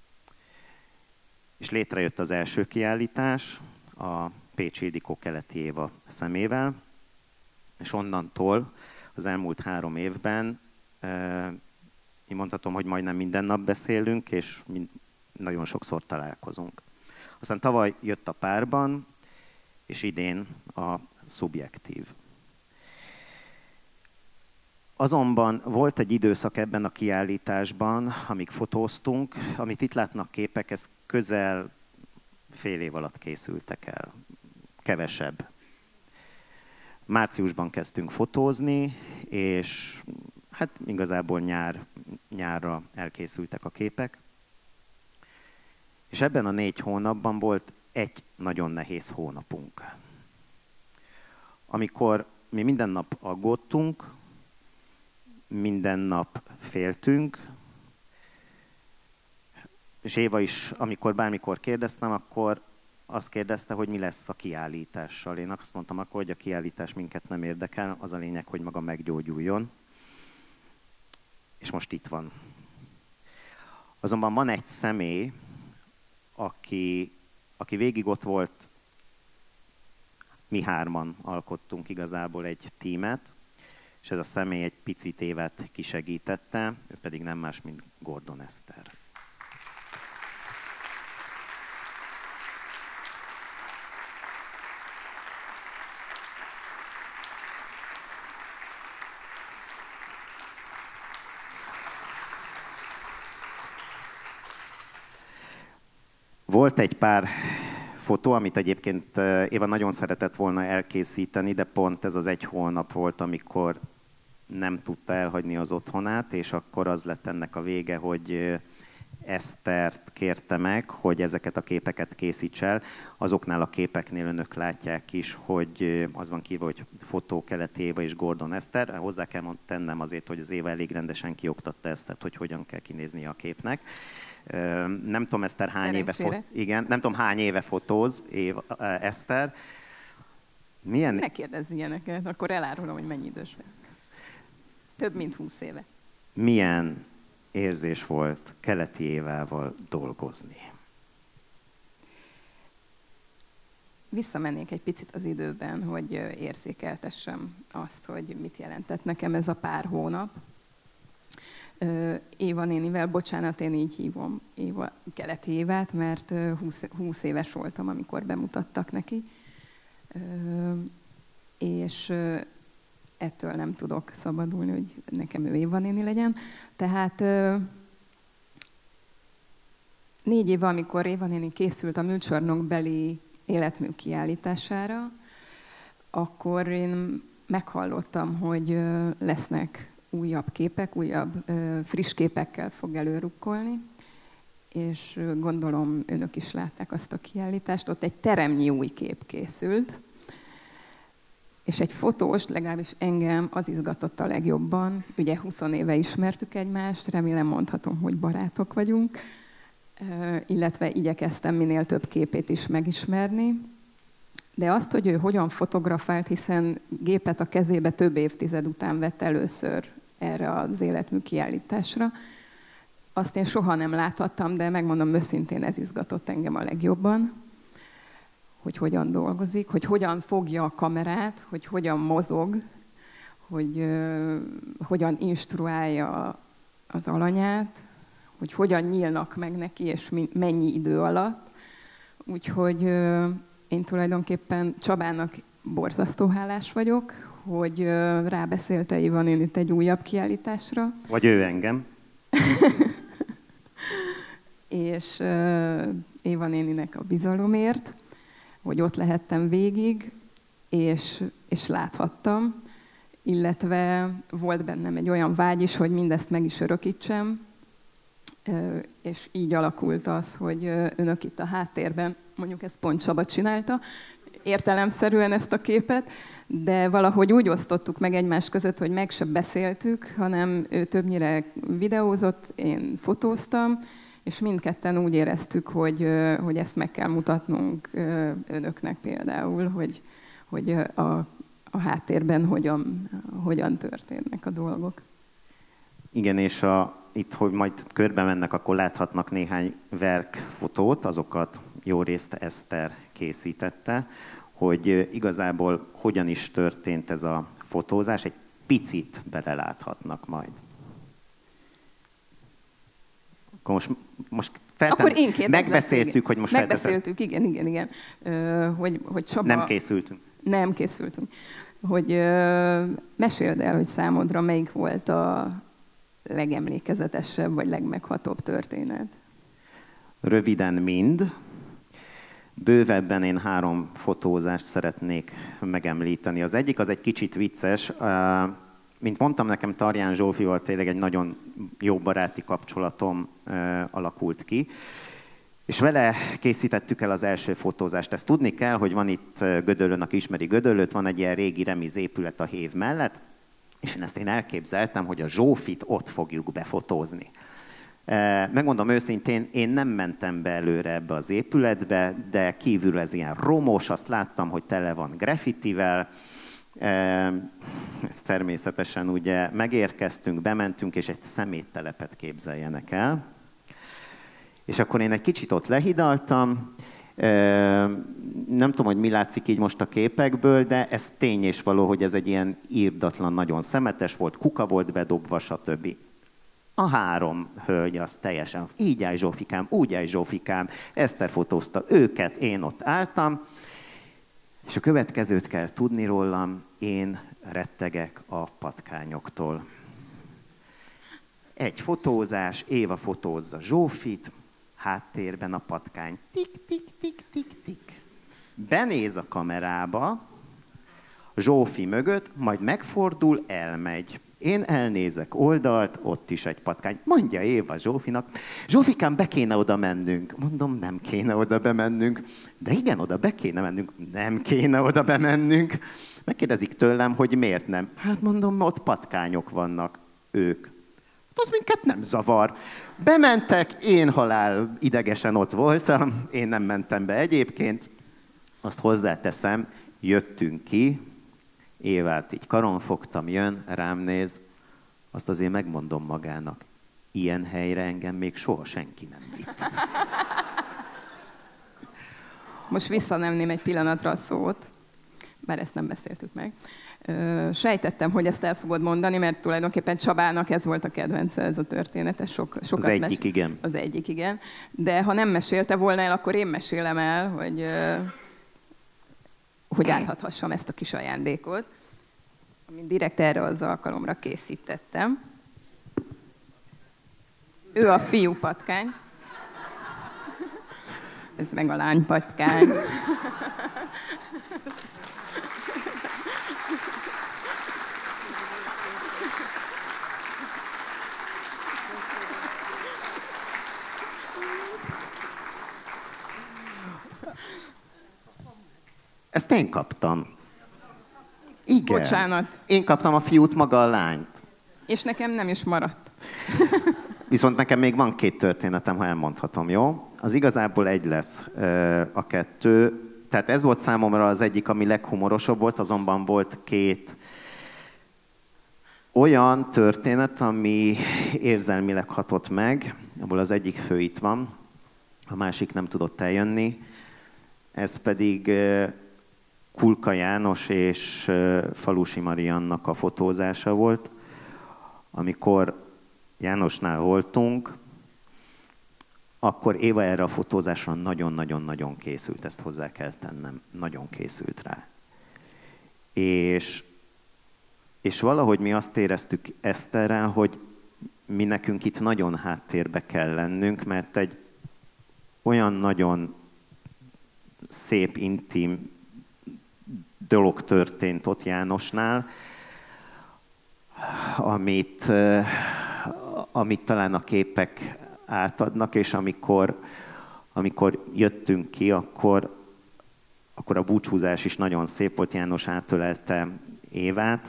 És létrejött az első kiállítás, a Pécsi Ildikó Keleti Éva szemével, és onnantól az elmúlt három évben, én mondhatom, hogy majdnem minden nap beszélünk, és nagyon sokszor találkozunk. Aztán tavaly jött a Párban, és idén a Szubjektív. Azonban volt egy időszak ebben a kiállításban, amíg fotóztunk, amit itt látnak képek, ez közel fél év alatt készültek el, kevesebb. Márciusban kezdtünk fotózni, és hát igazából nyár, nyárra elkészültek a képek. És ebben a négy hónapban volt egy nagyon nehéz hónapunk. Amikor mi minden nap aggódtunk, minden nap féltünk, és Éva is, amikor bármikor kérdeztem, akkor azt kérdezte, hogy mi lesz a kiállítással. Én azt mondtam akkor, hogy a kiállítás minket nem érdekel, az a lényeg, hogy maga meggyógyuljon. És most itt van. Azonban van egy személy, aki, aki végig ott volt, mi hárman alkottunk igazából egy tímet, és ez a személy egy picit évet kisegítette, ő pedig nem más, mint Gordon Eszter. Volt egy pár fotó, amit egyébként Éva nagyon szeretett volna elkészíteni, de pont ez az egy hónap volt, amikor nem tudta elhagyni az otthonát, és akkor az lett ennek a vége, hogy Esztert kérte meg, hogy ezeket a képeket készíts el. Azoknál a képeknél önök látják is, hogy az van kívül, hogy fotó Keleti Éva és Gordon Eszter. Hozzá kell tennem azért, hogy az Éva elég rendesen kioktatta Esztert, hogy hogyan kell kinéznie a képnek. Nem tudom, Eszter hány éve, fot... Igen, nem tudom, hány éve fotóz Éva, Eszter. Milyen... Ne kérdezz ilyeneket, akkor elárulom, hogy mennyi idős vagyok. Több mint húsz éve. Milyen érzés volt Keleti Évával dolgozni? Visszamennék egy picit az időben, hogy érzékeltessem azt, hogy mit jelentett nekem ez a pár hónap. Éva nénivel, bocsánat, én így hívom Éva, Keleti Évát, mert húsz éves voltam, amikor bemutattak neki. És ettől nem tudok szabadulni, hogy nekem ő Éva néni legyen. Tehát négy éve, amikor Éva néni készült a műcsarnokbeli életmű kiállítására, akkor én meghallottam, hogy lesznek újabb képek, újabb friss képekkel fog előrukkolni, és gondolom önök is látták azt a kiállítást, ott egy teremnyi új kép készült, és egy fotós, legalábbis engem az izgatott a legjobban. Ugye húsz éve ismertük egymást, remélem mondhatom, hogy barátok vagyunk, illetve igyekeztem minél több képét is megismerni. De azt, hogy ő hogyan fotografált, hiszen gépet a kezébe több évtized után vett először erre az életmű kiállításra, azt én soha nem láthattam, de megmondom őszintén, ez izgatott engem a legjobban, hogy hogyan dolgozik, hogy hogyan fogja a kamerát, hogy hogyan mozog, hogy uh, hogyan instruálja az alanyát, hogy hogyan nyílnak meg neki, és mi, mennyi idő alatt. Úgyhogy uh, én tulajdonképpen Csabának borzasztó hálás vagyok, hogy uh, rábeszélte Éva nénit egy újabb kiállításra. Vagy ő engem. És uh, Éva néninek a bizalomért, hogy ott lehettem végig, és, és láthattam, illetve volt bennem egy olyan vágy is, hogy mindezt meg is örökítsem, és így alakult az, hogy önök itt a háttérben, mondjuk ezt pont Csaba csinálta, értelemszerűen ezt a képet, de valahogy úgy osztottuk meg egymás között, hogy meg sem beszéltük, hanem ő többnyire videózott, én fotóztam, és mindketten úgy éreztük, hogy, hogy ezt meg kell mutatnunk önöknek például, hogy, hogy a, a háttérben hogyan, hogyan történnek a dolgok. Igen, és a, itt, hogy majd körbe mennek, akkor láthatnak néhány verkfotót, azokat jó részt Eszter készítette, hogy igazából hogyan is történt ez a fotózás, egy picit beleláthatnak majd. Akkor most, most feltem, Akkor én kérdezlek, megbeszéltük, igen. hogy most Megbeszéltük, igen, igen, igen. Ö, hogy, hogy Csaba... Nem készültünk. Nem készültünk. Hogy ö, meséld el, hogy számodra melyik volt a legemlékezetesebb, vagy legmeghatóbb történet? Röviden mind. Bővebben én három fotózást szeretnék megemlíteni. Az egyik az egy kicsit vicces. Mint mondtam, nekem Tarján Zsófival tényleg egy nagyon jó baráti kapcsolatom alakult ki. És vele készítettük el az első fotózást. Ezt tudni kell, hogy van itt Gödöllőn, aki ismeri Gödöllőt, van egy ilyen régi remiz épület a hév mellett, és én ezt én elképzeltem, hogy a Zsófit ott fogjuk befotózni. Megmondom őszintén, én nem mentem be előre ebbe az épületbe, de kívül ez ilyen romos, azt láttam, hogy tele van graffitivel. Természetesen ugye megérkeztünk, bementünk, és egy szeméttelepet képzeljenek el. És akkor én egy kicsit ott lehidaltam. Nem tudom, hogy mi látszik így most a képekből, de ez tény és való, hogy ez egy ilyen írdatlan, nagyon szemetes volt, kuka volt bedobva, stb. A három hölgy az teljesen, így állj Zsófikám, úgy állj Zsófikám, Eszter fotózta őket, én ott álltam, és a következőt kell tudni rólam, én rettegek a patkányoktól. Egy fotózás, Éva fotózza Zsófit, háttérben a patkány, tik, tik, tik, tik, tik. Benéz a kamerába, Zsófi mögött, majd megfordul, elmegy. Én elnézek oldalt, ott is egy patkány. Mondja Éva Zsófinak, Zsófikám, be kéne oda mennünk. Mondom, nem kéne oda bemennünk. De igen, oda be kéne mennünk. Nem kéne oda bemennünk. Megkérdezik tőlem, hogy miért nem. Hát mondom, ott patkányok vannak. Ők. Az minket nem zavar. Bementek, én halál idegesen ott voltam. Én nem mentem be egyébként. Azt hozzáteszem, jöttünk ki, Évát így karon fogtam, jön, rám néz, azt azért megmondom magának, ilyen helyre engem még soha senki nem vitt. Most visszanemném egy pillanatra a szót, bár ezt nem beszéltük meg. Sejtettem, hogy ezt el fogod mondani, mert tulajdonképpen Csabának ez volt a kedvence, ez a történet. Ez sok, sokat az egyik, mes- igen. Az egyik, igen. De ha nem mesélte volna el, akkor én mesélem el, hogy, hogy átadhassam ezt a kis ajándékot, amit direkt erre az alkalomra készítettem. Ő a fiú patkány. Ez meg a lány patkány. Ezt én kaptam. Igen. Bocsánat. Én kaptam a fiút, maga a lányt. És nekem nem is maradt. Viszont nekem még van két történetem, ha elmondhatom, jó? Az igazából egy lesz a kettő. Tehát ez volt számomra az egyik, ami leghumorosabb volt, azonban volt két olyan történet, ami érzelmileg hatott meg. Abból az egyik fő itt van, a másik nem tudott eljönni. Ez pedig Kulka János és Falusi Mariannak a fotózása volt. Amikor Jánosnál voltunk, akkor Éva erre a fotózásra nagyon-nagyon-nagyon készült, ezt hozzá kell tennem, nagyon készült rá. És, és valahogy mi azt éreztük Eszterrel, hogy mi nekünk itt nagyon háttérbe kell lennünk, mert egy olyan nagyon szép, intim dolog történt ott Jánosnál, amit, amit talán a képek átadnak, és amikor, amikor jöttünk ki, akkor, akkor a búcsúzás is nagyon szép volt, János átölelte Évát,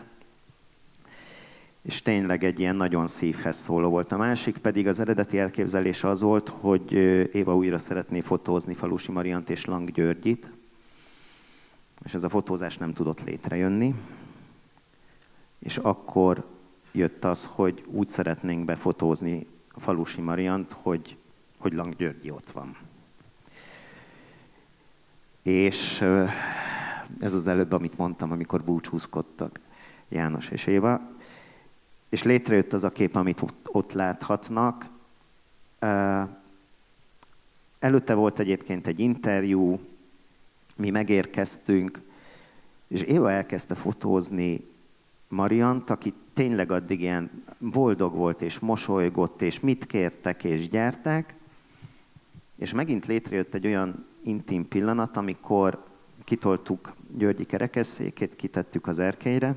és tényleg egy ilyen nagyon szívhez szóló volt. A másik pedig az eredeti elképzelés az volt, hogy Éva újra szeretné fotózni Falusi Mariant és Lang Györgyit, és ez a fotózás nem tudott létrejönni. És akkor jött az, hogy úgy szeretnénk befotózni a Falusi Mariant, hogy, hogy Lang Györgyi ott van. És ez az előbb, amit mondtam, amikor búcsúzkodtak János és Éva. És létrejött az a kép, amit ott, ott láthatnak. Előtte volt egyébként egy interjú, mi megérkeztünk, és Éva elkezdte fotózni Mariant, aki tényleg addig ilyen boldog volt, és mosolygott, és mit kértek, és gyertek. És megint létrejött egy olyan intim pillanat, amikor kitoltuk Györgyi kerekesszékét, kitettük az erkélyre,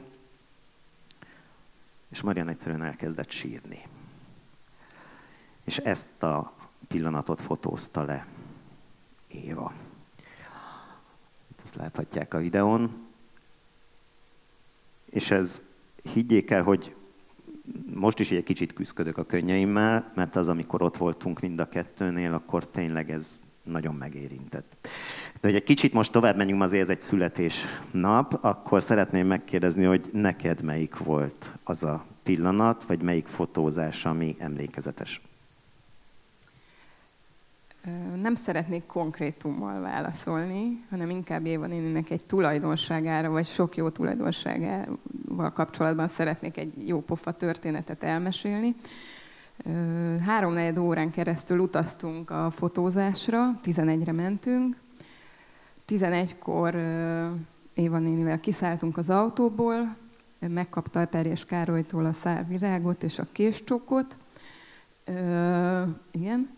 és Marian egyszerűen elkezdett sírni. És ezt a pillanatot fotózta le Éva. Ezt láthatják a videón. És ez, higgyék el, hogy most is egy kicsit küzdködök a könnyeimmel, mert az, amikor ott voltunk mind a kettőnél, akkor tényleg ez nagyon megérintett. De hogy egy kicsit most tovább menjünk, azért ez egy születésnap, akkor szeretném megkérdezni, hogy neked melyik volt az a pillanat, vagy melyik fotózás, ami emlékezetes? Nem szeretnék konkrétummal válaszolni, hanem inkább Éva néninek egy tulajdonságára, vagy sok jó tulajdonságával kapcsolatban szeretnék egy jó pofa történetet elmesélni. Háromnegyed órán keresztül utaztunk a fotózásra, tizenegyre mentünk. tizenegykor Éva nénivel kiszálltunk az autóból, megkapta Eperjes Károlytól a szálvirágot és a késcsókot. Igen.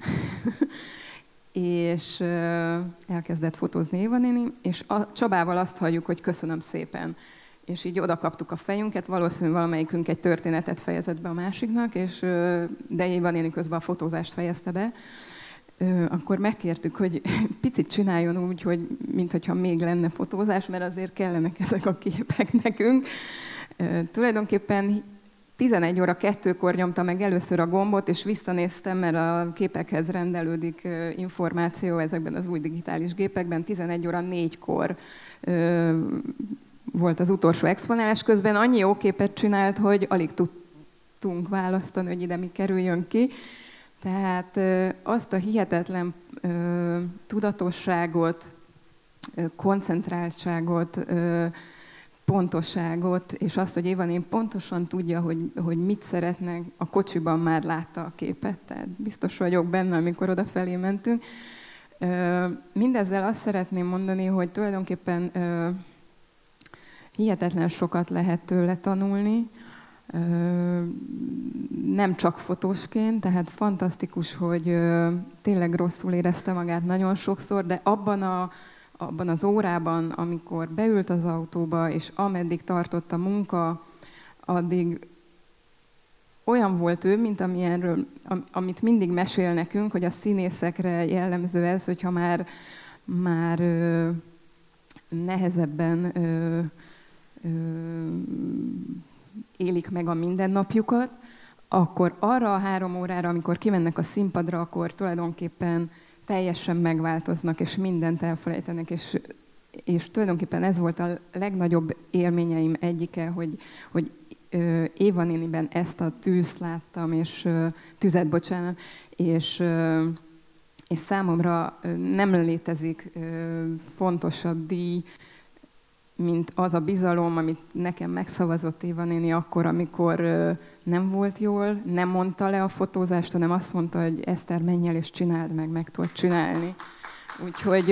és elkezdett fotózni Éva néni, és a Csabával azt halljuk, hogy köszönöm szépen. És így oda kaptuk a fejünket, valószínűleg valamelyikünk egy történetet fejezett be a másiknak, és, de Éva néni közben a fotózást fejezte be. Akkor megkértük, hogy picit csináljon úgy, hogy mintha még lenne fotózás, mert azért kellenek ezek a képek nekünk. Tulajdonképpen tizenegy óra kettőkor nyomta meg először a gombot, és visszanéztem, mert a képekhez rendelődik információ ezekben az új digitális gépekben. tizenegy óra négykor volt az utolsó exponálás. Közben annyi jó képet csinált, hogy alig tudtunk választani, hogy ide mi kerüljön ki. Tehát azt a hihetetlen tudatosságot, koncentráltságot, pontosságot, és azt, hogy Éva néni pontosan tudja, hogy, hogy mit szeretnek, a kocsiban már látta a képet, tehát biztos vagyok benne, amikor odafelé mentünk. Mindezzel azt szeretném mondani, hogy tulajdonképpen hihetetlen sokat lehet tőle tanulni, nem csak fotósként, tehát fantasztikus, hogy tényleg rosszul érezte magát nagyon sokszor, de abban a abban az órában, amikor beült az autóba, és ameddig tartott a munka, addig olyan volt ő, mint amilyenről, amit mindig mesél nekünk, hogy a színészekre jellemző ez, hogyha már, már ö, nehezebben ö, ö, élik meg a mindennapjukat, akkor arra a három órára, amikor kimennek a színpadra, akkor tulajdonképpen teljesen megváltoznak, és mindent elfelejtenek, és, és tulajdonképpen ez volt a legnagyobb élményeim egyike, hogy, hogy Éva néniben ezt a tűzt láttam, és tüzet, bocsánat, és, és számomra nem létezik fontosabb díj, mint az a bizalom, amit nekem megszavazott Éva néni akkor, amikor nem volt jól, nem mondta le a fotózást, hanem azt mondta, hogy Eszter, menj el és csináld meg, meg tudod csinálni. Úgyhogy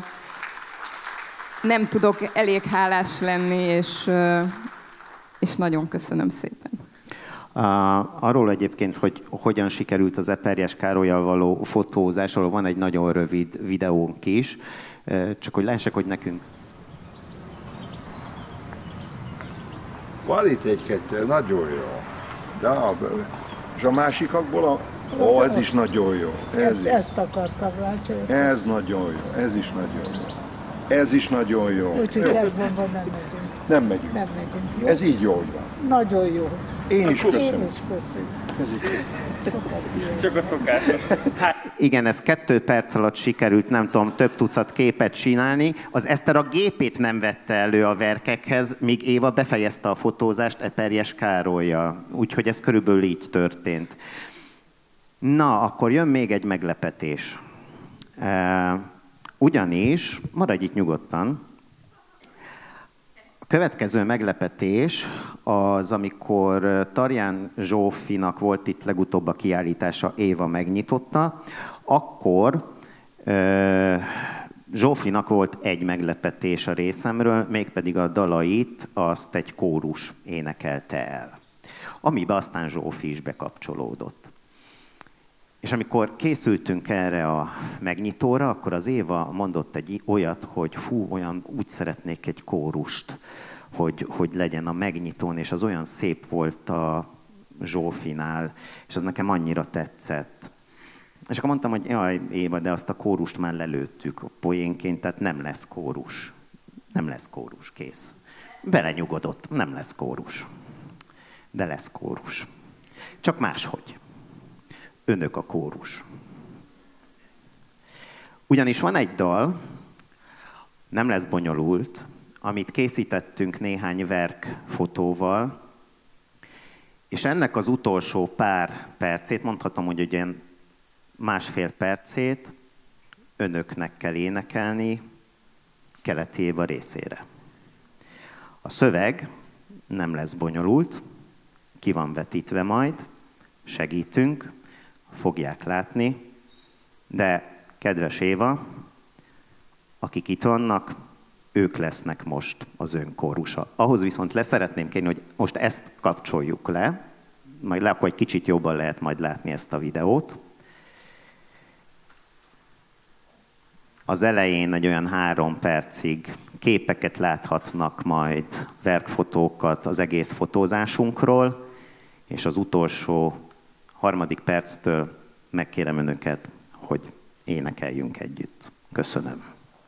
nem tudok elég hálás lenni, és, és nagyon köszönöm szépen. Uh, arról egyébként, hogy hogyan sikerült az Eperjes Károllyal való fotózás, arról van egy nagyon rövid videónk is, uh, csak hogy lássák, hogy nekünk. Van itt egy-kettő, nagyon jó. De a, és a másikakból a... Ó, ez is nagyon jó. Ez ezt, ezt akartam váltani. Ez nagyon jó, ez is nagyon jó. Ez is nagyon jó. Úgyhogy elmondva nem megyünk. Nem megyünk. Nem megyünk. Jó? Ez így jól van. Nagyon jó. Én is köszönöm. Én is köszönöm. Ez így Csak a szokás. Hát. Igen, ez kettő perc alatt sikerült, nem tudom, több tucat képet csinálni. Az Eszter a gépét nem vette elő a verkekhez, míg Éva befejezte a fotózást Eperjes Károllyal. Úgyhogy ez körülbelül így történt. Na, akkor jön még egy meglepetés. Ugyanis, maradj itt nyugodtan, a következő meglepetés az, amikor Tarján Zsófinak volt itt legutóbb a kiállítása, Éva megnyitotta, akkor uh, Zsófinak volt egy meglepetés a részemről, mégpedig a dalait azt egy kórus énekelte el, amiben aztán Zsófi is bekapcsolódott. És amikor készültünk erre a megnyitóra, akkor az Éva mondott egy olyat, hogy fú, olyan úgy szeretnék egy kórust, hogy, hogy legyen a megnyitón, és az olyan szép volt a Zsófinál, és az nekem annyira tetszett. És akkor mondtam, hogy jaj, Éva, de azt a kórust már lelőttük poénként, tehát nem lesz kórus. Nem lesz kórus, kész. Belenyugodott, nem lesz kórus. De lesz kórus. Csak máshogy. Önök a kórus. Ugyanis van egy dal, nem lesz bonyolult, amit készítettünk néhány verk fotóval, és ennek az utolsó pár percét, mondhatom, hogy ugye másfél percét önöknek kell énekelni Keleti Éva részére. A szöveg nem lesz bonyolult, ki van vetítve majd, segítünk, fogják látni, de kedves Éva, akik itt vannak, ők lesznek most az önkórusa. Ahhoz viszont leszeretném kérni, hogy most ezt kapcsoljuk le, majd le, akkor egy kicsit jobban lehet majd látni ezt a videót. Az elején egy olyan három percig képeket láthatnak majd, verkfotókat az egész fotózásunkról, és az utolsó harmadik perctől megkérem önöket, hogy énekeljünk együtt. Köszönöm.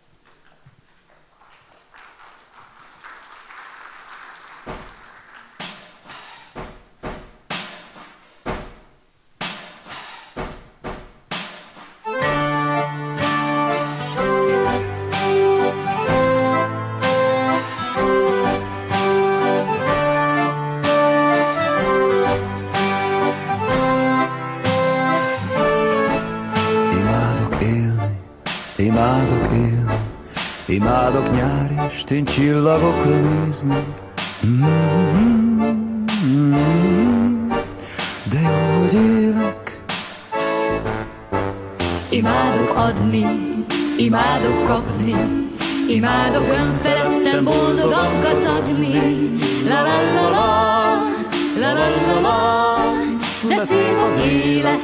Imádok nyári estén csillagokra nézni, mm-hmm. De jó, hogy élek. Imádok adni, imádok kapni, imádok önfeledten boldogan kacagni. La la la la, la la la la, de szép az élet.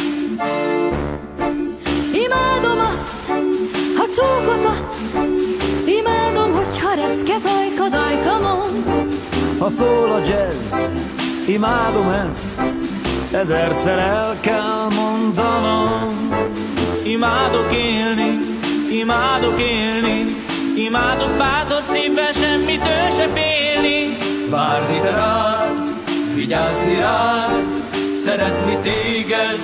Imádom azt, ha csókot adsz, imádom, hogyha reszket ajkad ajkamon. Ha szól a jazz, imádom ezt, ezerszer el kell mondanom. Imádok élni, imádok élni, imádok bátor szívvel semmitől se félni. Várni te rád, vigyázni rád, szeretni téged.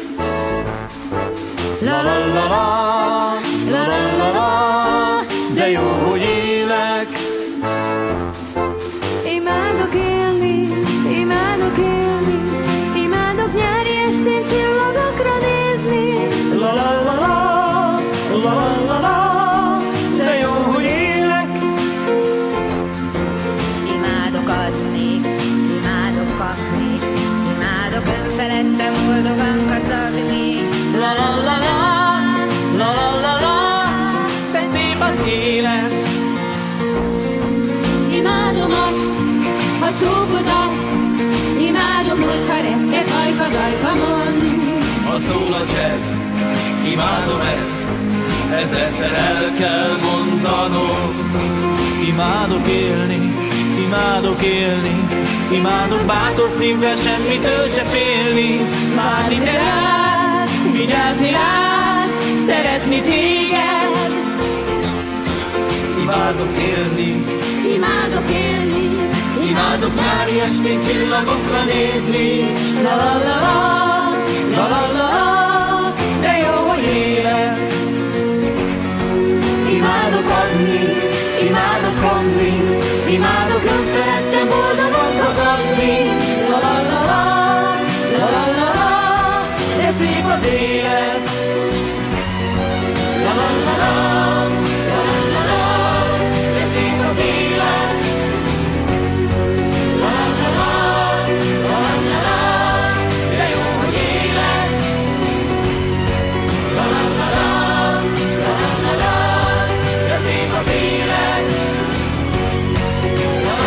La la la la, la la la la, de jó, hogy élek. Imádok élni, imádok élni, imádok nyári estén csillagokra nézni. La la la la, la la la la, de jó, hogy élek. Imádok adni, imádok kapni, imádok önfeledten boldogan kacagni. La la la la, la la la la, de szép az élet. Imádom azt, ha csókot adsz, imádom, hogyha reszket ajkad ajkamon. Ha szól a jazz, imádom ezt, ezerszer el kell mondanom. Imádok élni, imádok élni, imádok bátor szívvel semmitől se félni. Várni te rád, vigyázni rád, szeretni téged. Imádok élni, imádok élni, imádok nyári estén csillagokra nézni. La la la la, la la la la, de jó, hogy élek. Imádok adni, imádok kapni, imádok önfeledten boldogan kacagni. La la la la, la la la la, de szép az élet. La la la la, la la la la, de szép az élet. La la la la, la la la la, de jó, hogy élek. La la la la, la la la la, de szép az élet. La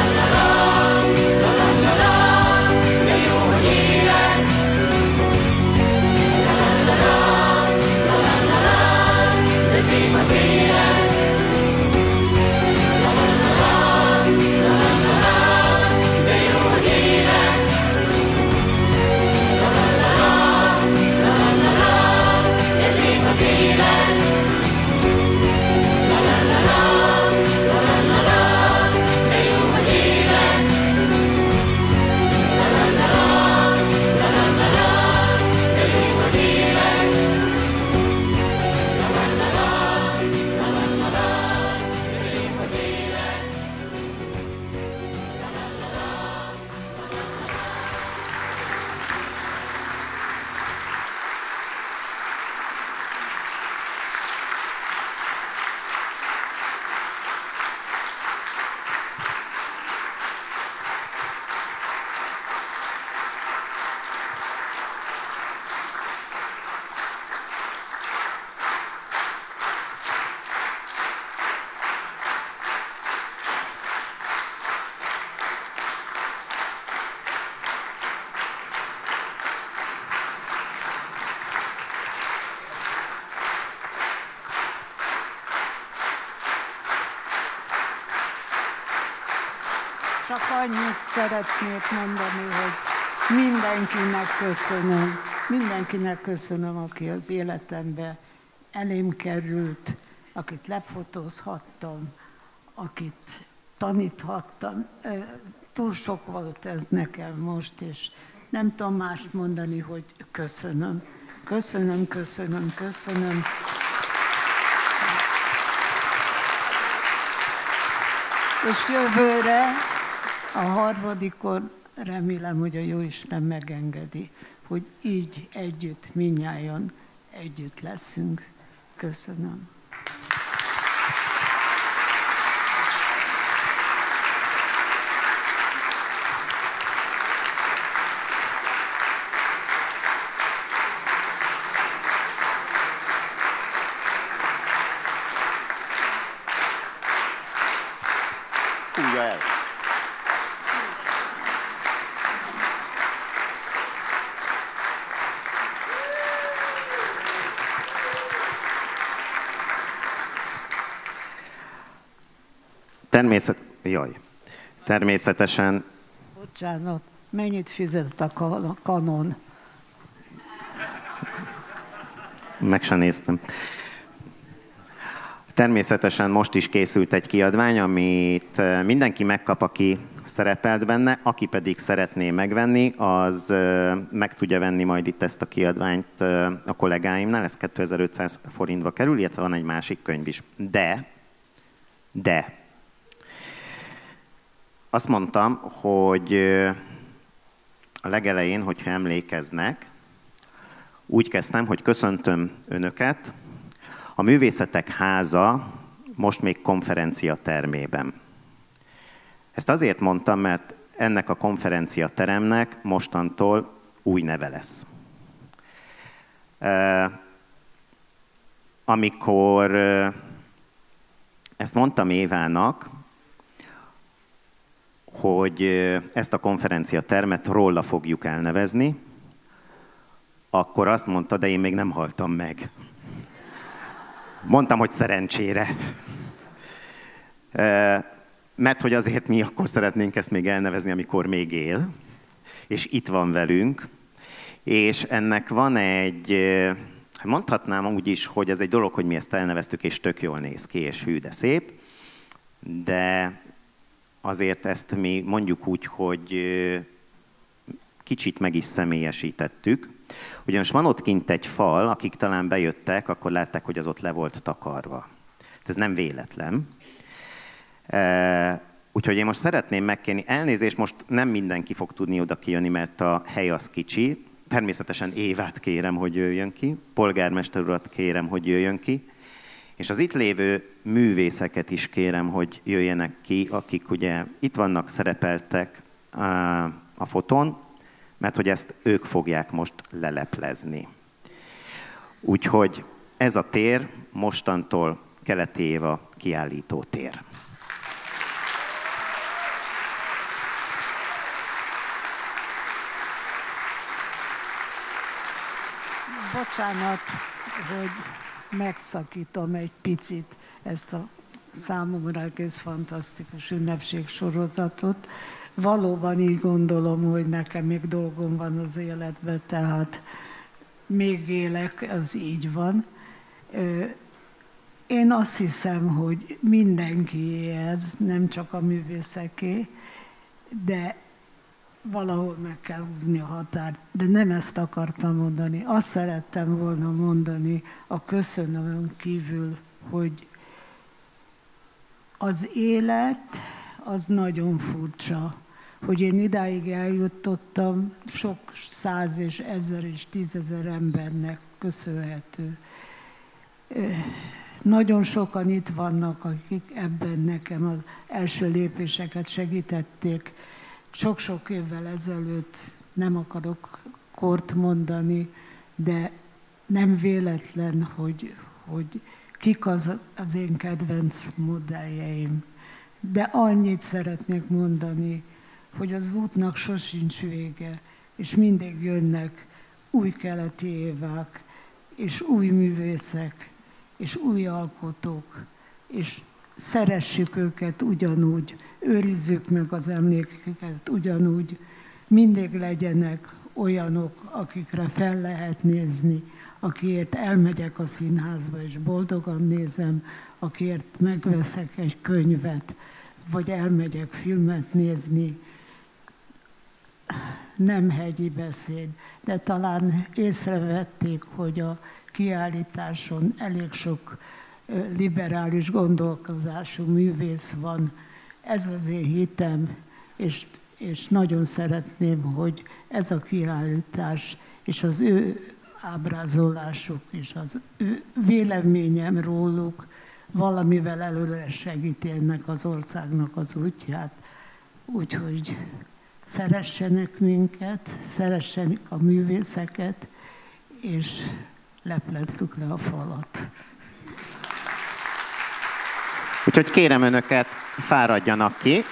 annyit szeretnék mondani, hogy mindenkinek köszönöm, mindenkinek köszönöm, aki az életembe elém került, akit lefotózhattam, akit taníthattam. Túl sok volt ez nekem most, és nem tudom mást mondani, hogy köszönöm. Köszönöm, köszönöm, köszönöm. És jövőre, a harmadikon remélem, hogy a Jóisten megengedi, hogy így együtt, mindnyájan együtt leszünk. Köszönöm. Fújja el. Természet... Jaj. Természetesen... Bocsánat, mennyit fizet a kanon? Meg sem néztem. Természetesen most is készült egy kiadvány, amit mindenki megkap, aki szerepelt benne, aki pedig szeretné megvenni, az meg tudja venni majd itt ezt a kiadványt a kollégáimnál, ez kétezer-ötszáz forintba kerül, illetve van egy másik könyv is. De, de, azt mondtam, hogy a legelején, hogyha emlékeznek, úgy kezdtem, hogy köszöntöm Önöket, a Művészetek Háza most még konferencia termében. Ezt azért mondtam, mert ennek a konferencia teremnek mostantól új neve lesz. Amikor ezt mondtam Évának, hogy ezt a konferencia termet róla fogjuk elnevezni, akkor azt mondta, de én még nem haltam meg. Mondtam, hogy szerencsére. Mert hogy azért mi akkor szeretnénk ezt még elnevezni, amikor még él, és itt van velünk, és ennek van egy, mondhatnám úgy is, hogy ez egy dolog, hogy mi ezt elneveztük, és tök jól néz ki, és hű, de szép, de azért ezt mi mondjuk úgy, hogy kicsit meg is személyesítettük, ugyanis van ott kint egy fal, akik talán bejöttek, akkor látták, hogy az ott le volt takarva. Ez nem véletlen. Úgyhogy én most szeretném megkérni, elnézést, most nem mindenki fog tudni oda kijönni, mert a hely az kicsi. Természetesen Évát kérem, hogy jöjjön ki, polgármester urat kérem, hogy jöjjön ki, és az itt lévő művészeket is kérem, hogy jöjjenek ki, akik ugye itt vannak, szerepeltek a fotón, mert hogy ezt ők fogják most leleplezni. Úgyhogy ez a tér mostantól Keleti Éva kiállító tér. Bocsánat, hogy megszakítom egy picit ezt a számomra egész fantasztikus ünnepségsorozatot. Valóban így gondolom, hogy nekem még dolgom van az életben, tehát még élek, az így van. Én azt hiszem, hogy mindenkié ez, nem csak a művészeké, de valahol meg kell húzni a határt. De nem ezt akartam mondani. Azt szerettem volna mondani a köszönömön kívül, hogy az élet az nagyon furcsa, hogy én idáig eljutottam, sok száz és ezer és tízezer embernek köszönhető. Nagyon sokan itt vannak, akik ebben nekem az első lépéseket segítették. Sok-sok évvel ezelőtt, nem akarok kort mondani, de nem véletlen, hogy, hogy kik az, az én kedvenc modelljeim. De annyit szeretnék mondani, hogy az útnak sosincs vége, és mindig jönnek új Keleti Évák, és új művészek, és új alkotók, és szeressük őket ugyanúgy, őrizzük meg az emlékeket ugyanúgy, mindig legyenek olyanok, akikre fel lehet nézni, akiért elmegyek a színházba és boldogan nézem, akiért megveszek egy könyvet, vagy elmegyek filmet nézni. Nem hegyi beszéd, de talán észrevették, hogy a kiállításon elég sok liberális gondolkozású művész van. Ez az én hitem, és, és nagyon szeretném, hogy ez a kiállítás és az ő ábrázolásuk és az ő véleményem róluk valamivel előre segíti ennek az országnak az útját. Úgyhogy szeressenek minket, szeressenek a művészeket, és leplezzük le a falat. Úgyhogy kérem önöket, fáradjanak ki.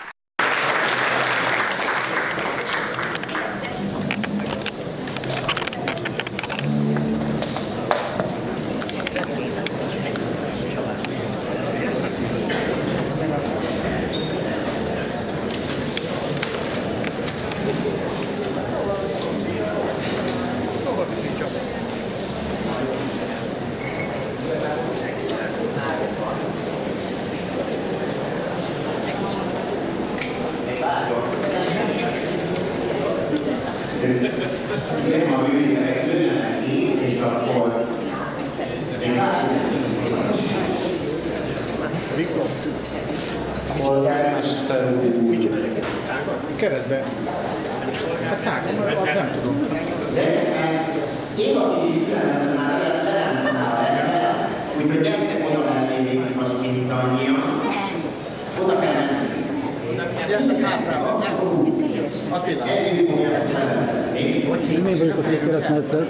Keresztbe. Hát tágom, azt nem tudom. Én a kicsit már elmondtam, úgyhogy gyertek oda mellé most mint annyian. Oda kell menni. Gyertek hátra. Attila. Én vagyok a keresztmetszet.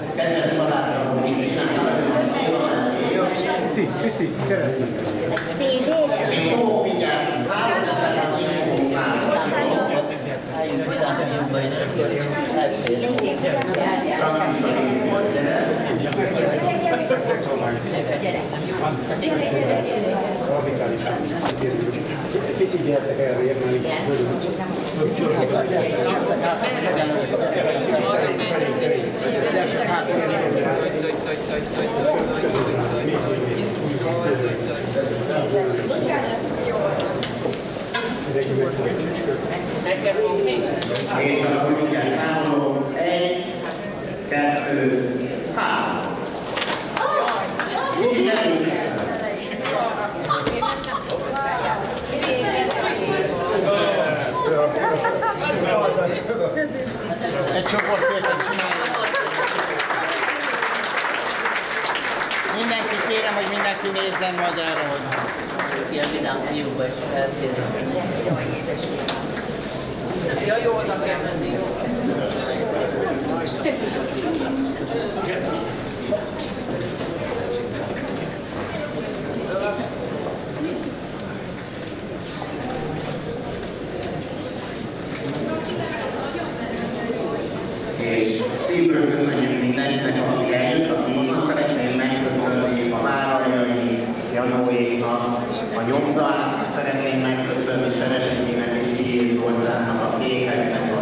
Sziszi, sziszi, keresztbe. Én fogok vigyázni. Picit gyertek elrébb, És akkor mindjárt számolok. Egy, kettő, három. Egy csoportképet csináljuk. Mindenki, kérem, hogy mindenki nézzen modellre, hogy... Ilyen vidám fiúba is elkérem. Ja, jó, oda kell menni, jó. És szívből köszönjük mindenkinek, aki eljött, aki szeretném megköszönni a Várajai Janóéknak, a Nyomdát szeretném megköszönni Seresenyének és Gyész Zoltánnak, a Kékeknek,